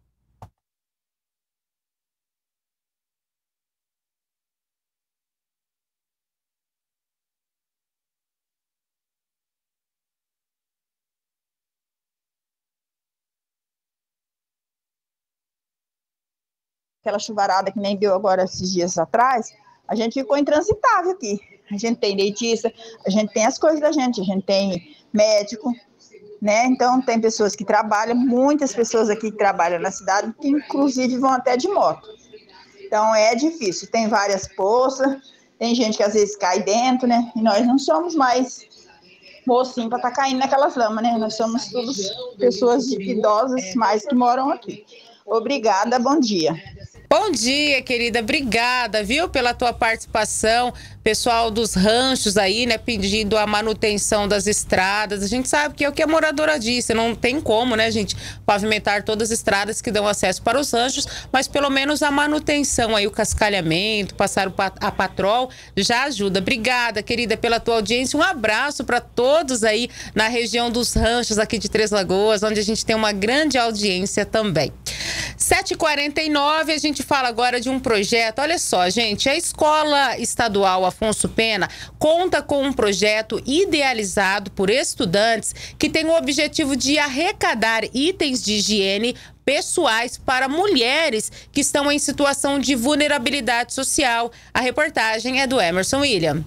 Aquela chuvarada que nem deu agora esses dias atrás, a gente ficou intransitável aqui. A gente tem dentista, a gente tem as coisas da gente, a gente tem médico, né? Então tem pessoas que trabalham, muitas pessoas aqui que trabalham na cidade, que inclusive vão até de moto. Então é difícil, tem várias poças, tem gente que às vezes cai dentro, né? E nós não somos mais mocinho para estar caindo naquelas lamas, né? Nós somos todos pessoas idosas mais que moram aqui. Obrigada, bom dia. Bom dia, querida. Obrigada, viu, pela tua participação. Pessoal dos ranchos aí, né, pedindo a manutenção das estradas. A gente sabe que é o que a moradora disse, não tem como, né, gente, pavimentar todas as estradas que dão acesso para os ranchos, mas pelo menos a manutenção aí, o cascalhamento, passar a patrol, já ajuda. Obrigada, querida, pela tua audiência. Um abraço para todos aí na região dos ranchos aqui de Três Lagoas, onde a gente tem uma grande audiência também. 7h49, a gente fala agora de um projeto. Olha só, gente, a Escola Estadual Afonso Pena conta com um projeto idealizado por estudantes que tem o objetivo de arrecadar itens de higiene pessoais para mulheres que estão em situação de vulnerabilidade social. A reportagem é do Emerson William.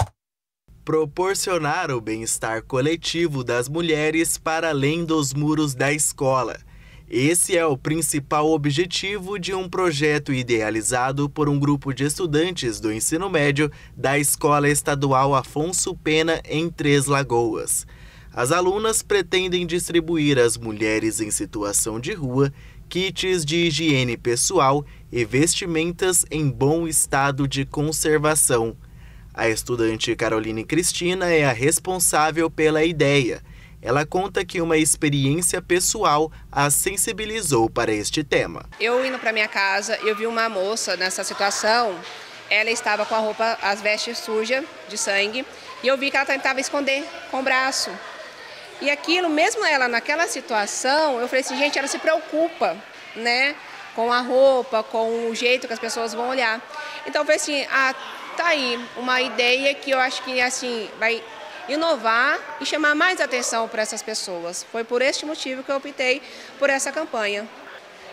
Proporcionar o bem-estar coletivo das mulheres para além dos muros da escola. Esse é o principal objetivo de um projeto idealizado por um grupo de estudantes do ensino médio da Escola Estadual Afonso Pena, em Três Lagoas. As alunas pretendem distribuir às mulheres em situação de rua kits de higiene pessoal e vestimentas em bom estado de conservação. A estudante Caroline Cristina é a responsável pela ideia. Ela conta que uma experiência pessoal a sensibilizou para este tema. Eu indo para minha casa, eu vi uma moça nessa situação, ela estava com a roupa, as vestes sujas de sangue, e eu vi que ela tentava esconder com o braço. E aquilo, mesmo ela naquela situação, eu falei assim, gente, ela se preocupa, né, com a roupa, com o jeito que as pessoas vão olhar. Então eu falei assim, tá aí, uma ideia que eu acho que assim vai inovar e chamar mais atenção para essas pessoas. Foi por este motivo que eu optei por essa campanha.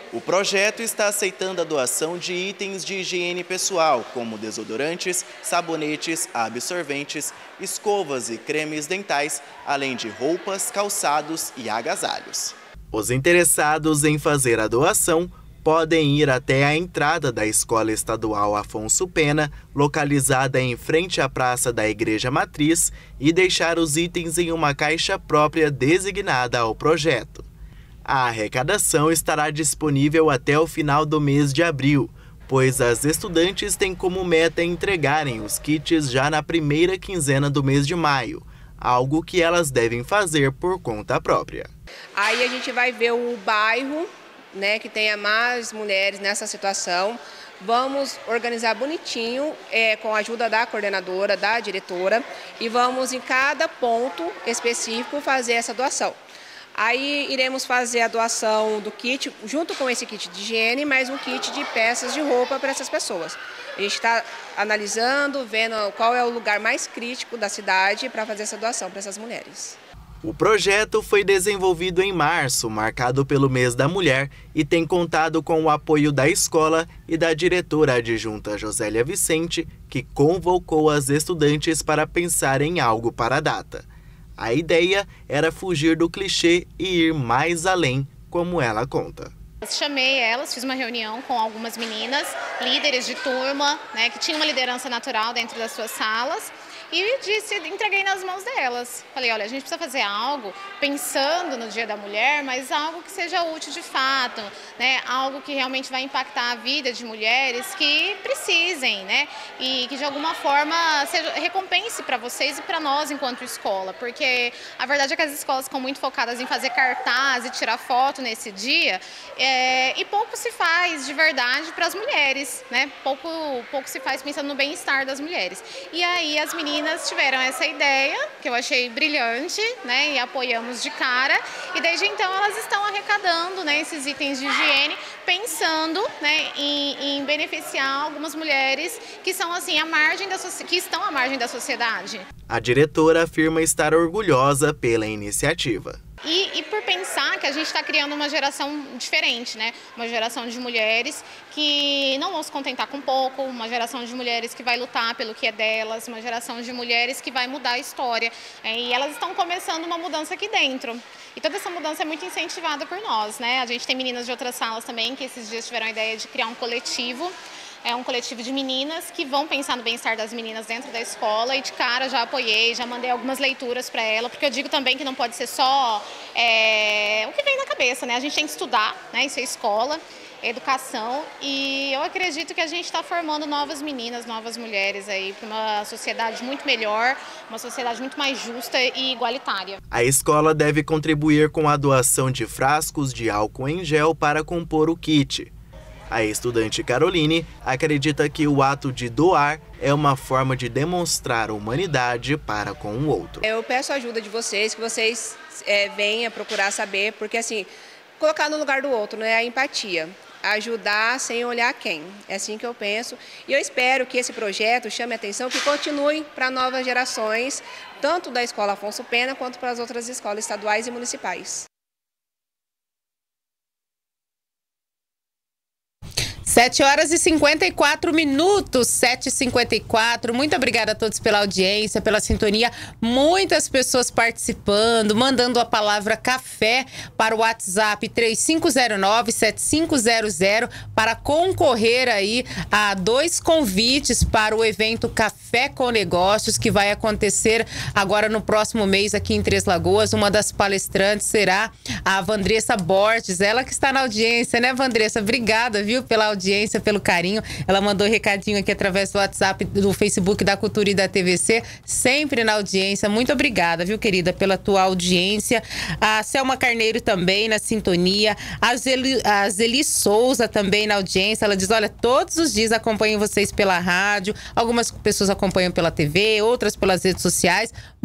O projeto está aceitando a doação de itens de higiene pessoal, como desodorantes, sabonetes, absorventes, escovas e cremes dentais, além de roupas, calçados e agasalhos. Os interessados em fazer a doação podem ir até a entrada da Escola Estadual Afonso Pena, localizada em frente à Praça da Igreja Matriz, e deixar os itens em uma caixa própria designada ao projeto. A arrecadação estará disponível até o final do mês de abril, pois as estudantes têm como meta entregarem os kits já na primeira quinzena do mês de maio, algo que elas devem fazer por conta própria. Aí a gente vai ver o bairro, né, que tenha mais mulheres nessa situação. Vamos organizar bonitinho, com a ajuda da coordenadora, da diretora, e vamos em cada ponto específico fazer essa doação. Aí iremos fazer a doação do kit, junto com esse kit de higiene, mais um kit de peças de roupa para essas pessoas. A gente está analisando, vendo qual é o lugar mais crítico da cidade para fazer essa doação para essas mulheres. O projeto foi desenvolvido em março, marcado pelo Mês da Mulher, e tem contado com o apoio da escola e da diretora adjunta Josélia Vicente, que convocou as estudantes para pensar em algo para a data. A ideia era fugir do clichê e ir mais além, como ela conta. Chamei elas, fiz uma reunião com algumas meninas, líderes de turma, né, que tinham uma liderança natural dentro das suas salas, e entreguei nas mãos delas. Falei, olha, a gente precisa fazer algo pensando no Dia da Mulher, mas algo que seja útil de fato, né? Algo que realmente vai impactar a vida de mulheres que precisem, né? E que de alguma forma recompense para vocês e para nós enquanto escola, porque a verdade é que as escolas ficam muito focadas em fazer cartaz e tirar foto nesse dia, e pouco se faz de verdade para as mulheres, né? Pouco se faz pensando no bem-estar das mulheres. E aí as meninas tiveram essa ideia, que eu achei brilhante, né, e apoiamos de cara, e desde então elas estão arrecadando, né, esses itens de higiene, pensando, né, em beneficiar algumas mulheres que são assim que estão à margem da sociedade. A diretora afirma estar orgulhosa pela iniciativa. E por pensar que a gente está criando uma geração diferente, né? Uma geração de mulheres que não vão se contentar com pouco, uma geração de mulheres que vai lutar pelo que é delas, uma geração de mulheres que vai mudar a história. E elas estão começando uma mudança aqui dentro. E toda essa mudança é muito incentivada por nós, né? A gente tem meninas de outras salas também que esses dias tiveram a ideia de criar um coletivo. É um coletivo de meninas que vão pensar no bem-estar das meninas dentro da escola, e de cara já apoiei, já mandei algumas leituras para ela, porque eu digo também que não pode ser só o que vem na cabeça, né? A gente tem que estudar, né? Isso é escola, é educação, e eu acredito que a gente está formando novas meninas, novas mulheres aí para uma sociedade muito melhor, uma sociedade muito mais justa e igualitária. A escola deve contribuir com a doação de frascos de álcool em gel para compor o kit. A estudante Caroline acredita que o ato de doar é uma forma de demonstrar humanidade para com o outro. Eu peço a ajuda de vocês, que vocês venham procurar saber, porque assim, colocar no lugar do outro, né, a empatia. Ajudar sem olhar quem. É assim que eu penso. E eu espero que esse projeto chame a atenção, que continue para novas gerações, tanto da Escola Afonso Pena quanto para as outras escolas estaduais e municipais. 7h54, 7h54. Muito obrigada a todos pela audiência, pela sintonia. Muitas pessoas participando, mandando a palavra café para o WhatsApp 3509-7500 para concorrer aí a 2 convites para o evento Café com Negócios, que vai acontecer agora no próximo mês aqui em Três Lagoas. Uma das palestrantes será a Vandressa Borges, ela que está na audiência, né, Vandressa? Obrigada, viu, pela audiência, pelo carinho. Ela mandou um recadinho aqui através do WhatsApp, do Facebook da Cultura e da TVC, sempre na audiência. Muito obrigada, viu, querida, pela tua audiência. A Selma Carneiro também na sintonia. A Zeli Souza também na audiência. Ela diz, olha, todos os dias acompanho vocês pela rádio. Algumas pessoas acompanham pela TV, outras pelas redes sociais.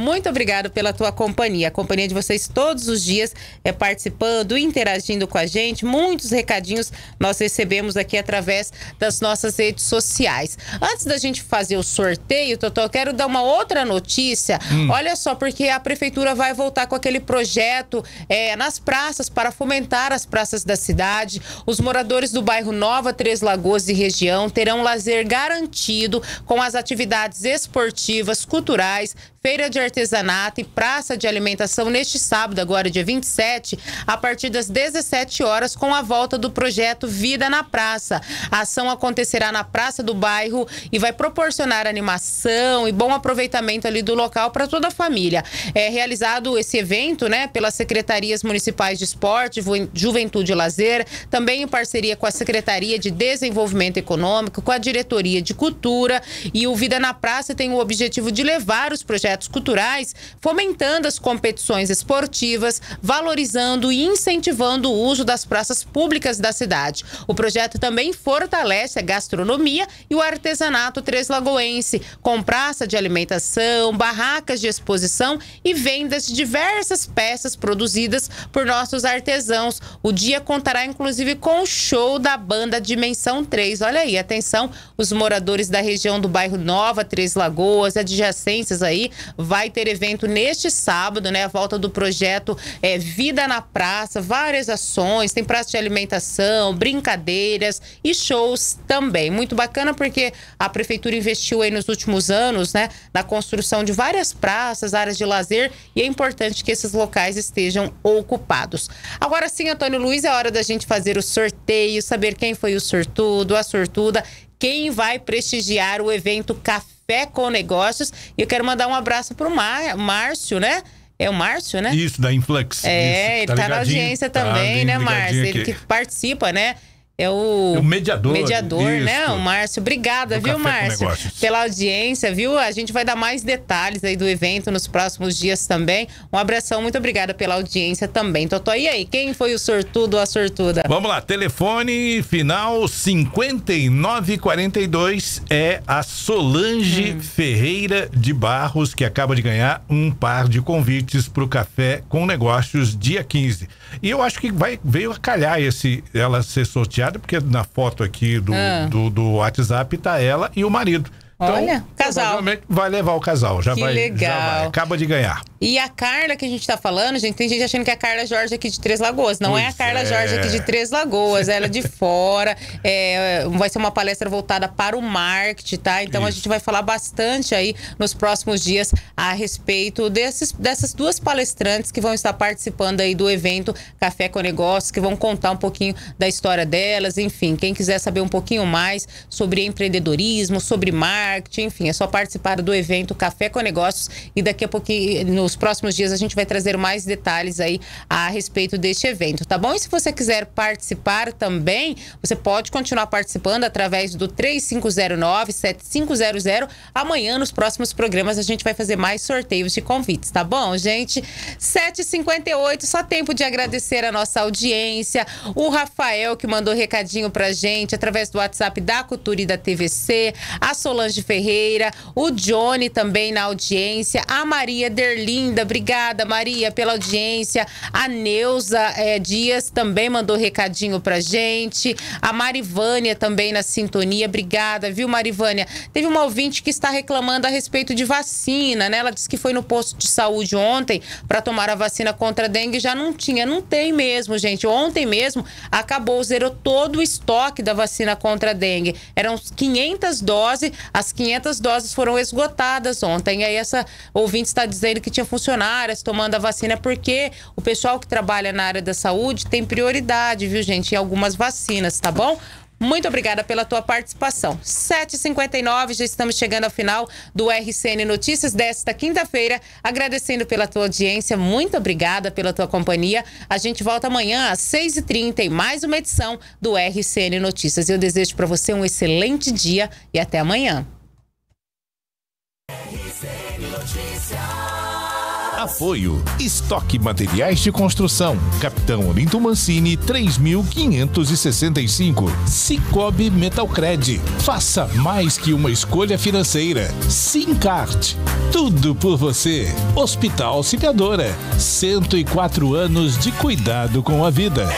muito obrigado pela tua companhia. A companhia de vocês todos os dias participando, interagindo com a gente. Muitos recadinhos nós recebemos aqui através das nossas redes sociais. Antes da gente fazer o sorteio, Totó, eu quero dar uma outra notícia. Olha só, porque a prefeitura vai voltar com aquele projeto nas praças para fomentar as praças da cidade. Os moradores do bairro Nova Três Lagoas e região terão lazer garantido com as atividades esportivas, culturais, feira de artesanato e praça de alimentação neste sábado, agora dia 27, a partir das 17 horas, com a volta do projeto Vida na Praça. A ação acontecerá na praça do bairro e vai proporcionar animação e bom aproveitamento ali do local para toda a família. É realizado esse evento, né, pelas secretarias municipais de esporte, juventude e lazer, também em parceria com a Secretaria de Desenvolvimento Econômico, com a Diretoria de Cultura, e o Vida na Praça tem o objetivo de levar os projetos culturais, fomentando as competições esportivas, valorizando e incentivando o uso das praças públicas da cidade. O projeto também fortalece a gastronomia e o artesanato treslagoense, com praça de alimentação, barracas de exposição e vendas de diversas peças produzidas por nossos artesãos. O dia contará inclusive com o show da banda Dimensão 3. Olha aí, atenção, os moradores da região do bairro Nova Três Lagoas, adjacências aí, vai ter evento neste sábado, né? A volta do projeto Vida na Praça, várias ações, tem praça de alimentação, brincadeiras e shows também. Muito bacana porque a prefeitura investiu aí nos últimos anos, né? Na construção de várias praças, áreas de lazer, e é importante que esses locais estejam ocupados. Agora sim, Antônio Luiz, é hora da gente fazer o sorteio, saber quem foi o sortudo, a sortuda, quem vai prestigiar o evento Café com Negócios. E eu quero mandar um abraço pro Márcio, né? É o Márcio, né? Isso, da Influx. Ele tá na audiência também, né, Márcio? Ele que participa, né? É o mediador. Né? O Márcio. Obrigada, viu, Márcio? Pela audiência, viu? A gente vai dar mais detalhes aí do evento nos próximos dias também. Um abração, muito obrigada pela audiência também. Totó, e aí? Quem foi o sortudo ou a sortuda? Vamos lá, telefone final 5942 é a Solange Ferreira de Barros, que acaba de ganhar um par de convites para o Café com Negócios dia 15. E eu acho que veio a calhar ela ser sorteada, porque na foto aqui do WhatsApp tá ela e o marido. Então, olha, casal. Provavelmente vai levar o casal. Legal. Acaba de ganhar. E a Carla que a gente tá falando, gente, tem gente achando que é a Carla Jorge aqui de Três Lagoas. Não é a Carla Jorge aqui de Três Lagoas, ela é de fora. Vai ser uma palestra voltada para o marketing, tá? Então a gente vai falar bastante aí nos próximos dias a respeito dessas duas palestrantes que vão estar participando aí do evento Café com Negócios, que vão contar um pouquinho da história delas. Enfim, quem quiser saber um pouquinho mais sobre empreendedorismo, sobre marketing, enfim, é só participar do evento Café com Negócios, e daqui a pouquinho, nos próximos dias, a gente vai trazer mais detalhes aí a respeito deste evento, tá bom? E se você quiser participar também, você pode continuar participando através do 3509-7500. Amanhã, nos próximos programas, a gente vai fazer mais sorteios de convites, tá bom, gente? 7h58, só tempo de agradecer a nossa audiência, o Rafael, que mandou recadinho pra gente através do WhatsApp da Cultura e da TVC, a Solange Ferreira, o Johnny também na audiência, a Maria Derlinda, obrigada, Maria, pela audiência, a Neuza Dias também mandou recadinho pra gente, a Marivânia também na sintonia, obrigada, viu, Marivânia? Teve uma ouvinte que está reclamando a respeito de vacina, né? Ela disse que foi no posto de saúde ontem para tomar a vacina contra a dengue, já não tem mesmo, gente. Ontem mesmo acabou, zerou todo o estoque da vacina contra a dengue. Eram 500 doses, as 500 doses foram esgotadas ontem. E aí essa ouvinte está dizendo que tinha funcionárias tomando a vacina porque o pessoal que trabalha na área da saúde tem prioridade, viu, gente, em algumas vacinas, tá bom? Muito obrigada pela tua participação. 7h59, já estamos chegando ao final do RCN Notícias desta quinta-feira. Agradecendo pela tua audiência, muito obrigada pela tua companhia. A gente volta amanhã às 6h30 em mais uma edição do RCN Notícias. Eu desejo para você um excelente dia e até amanhã. RCN Notícias. Apoio. Estoque Materiais de Construção. Capitão Olinto Mancini, 3565. Cicobi Metalcred. Faça mais que uma escolha financeira. Sincart. Tudo por você. Hospital Auxiliadora. 104 anos de cuidado com a vida.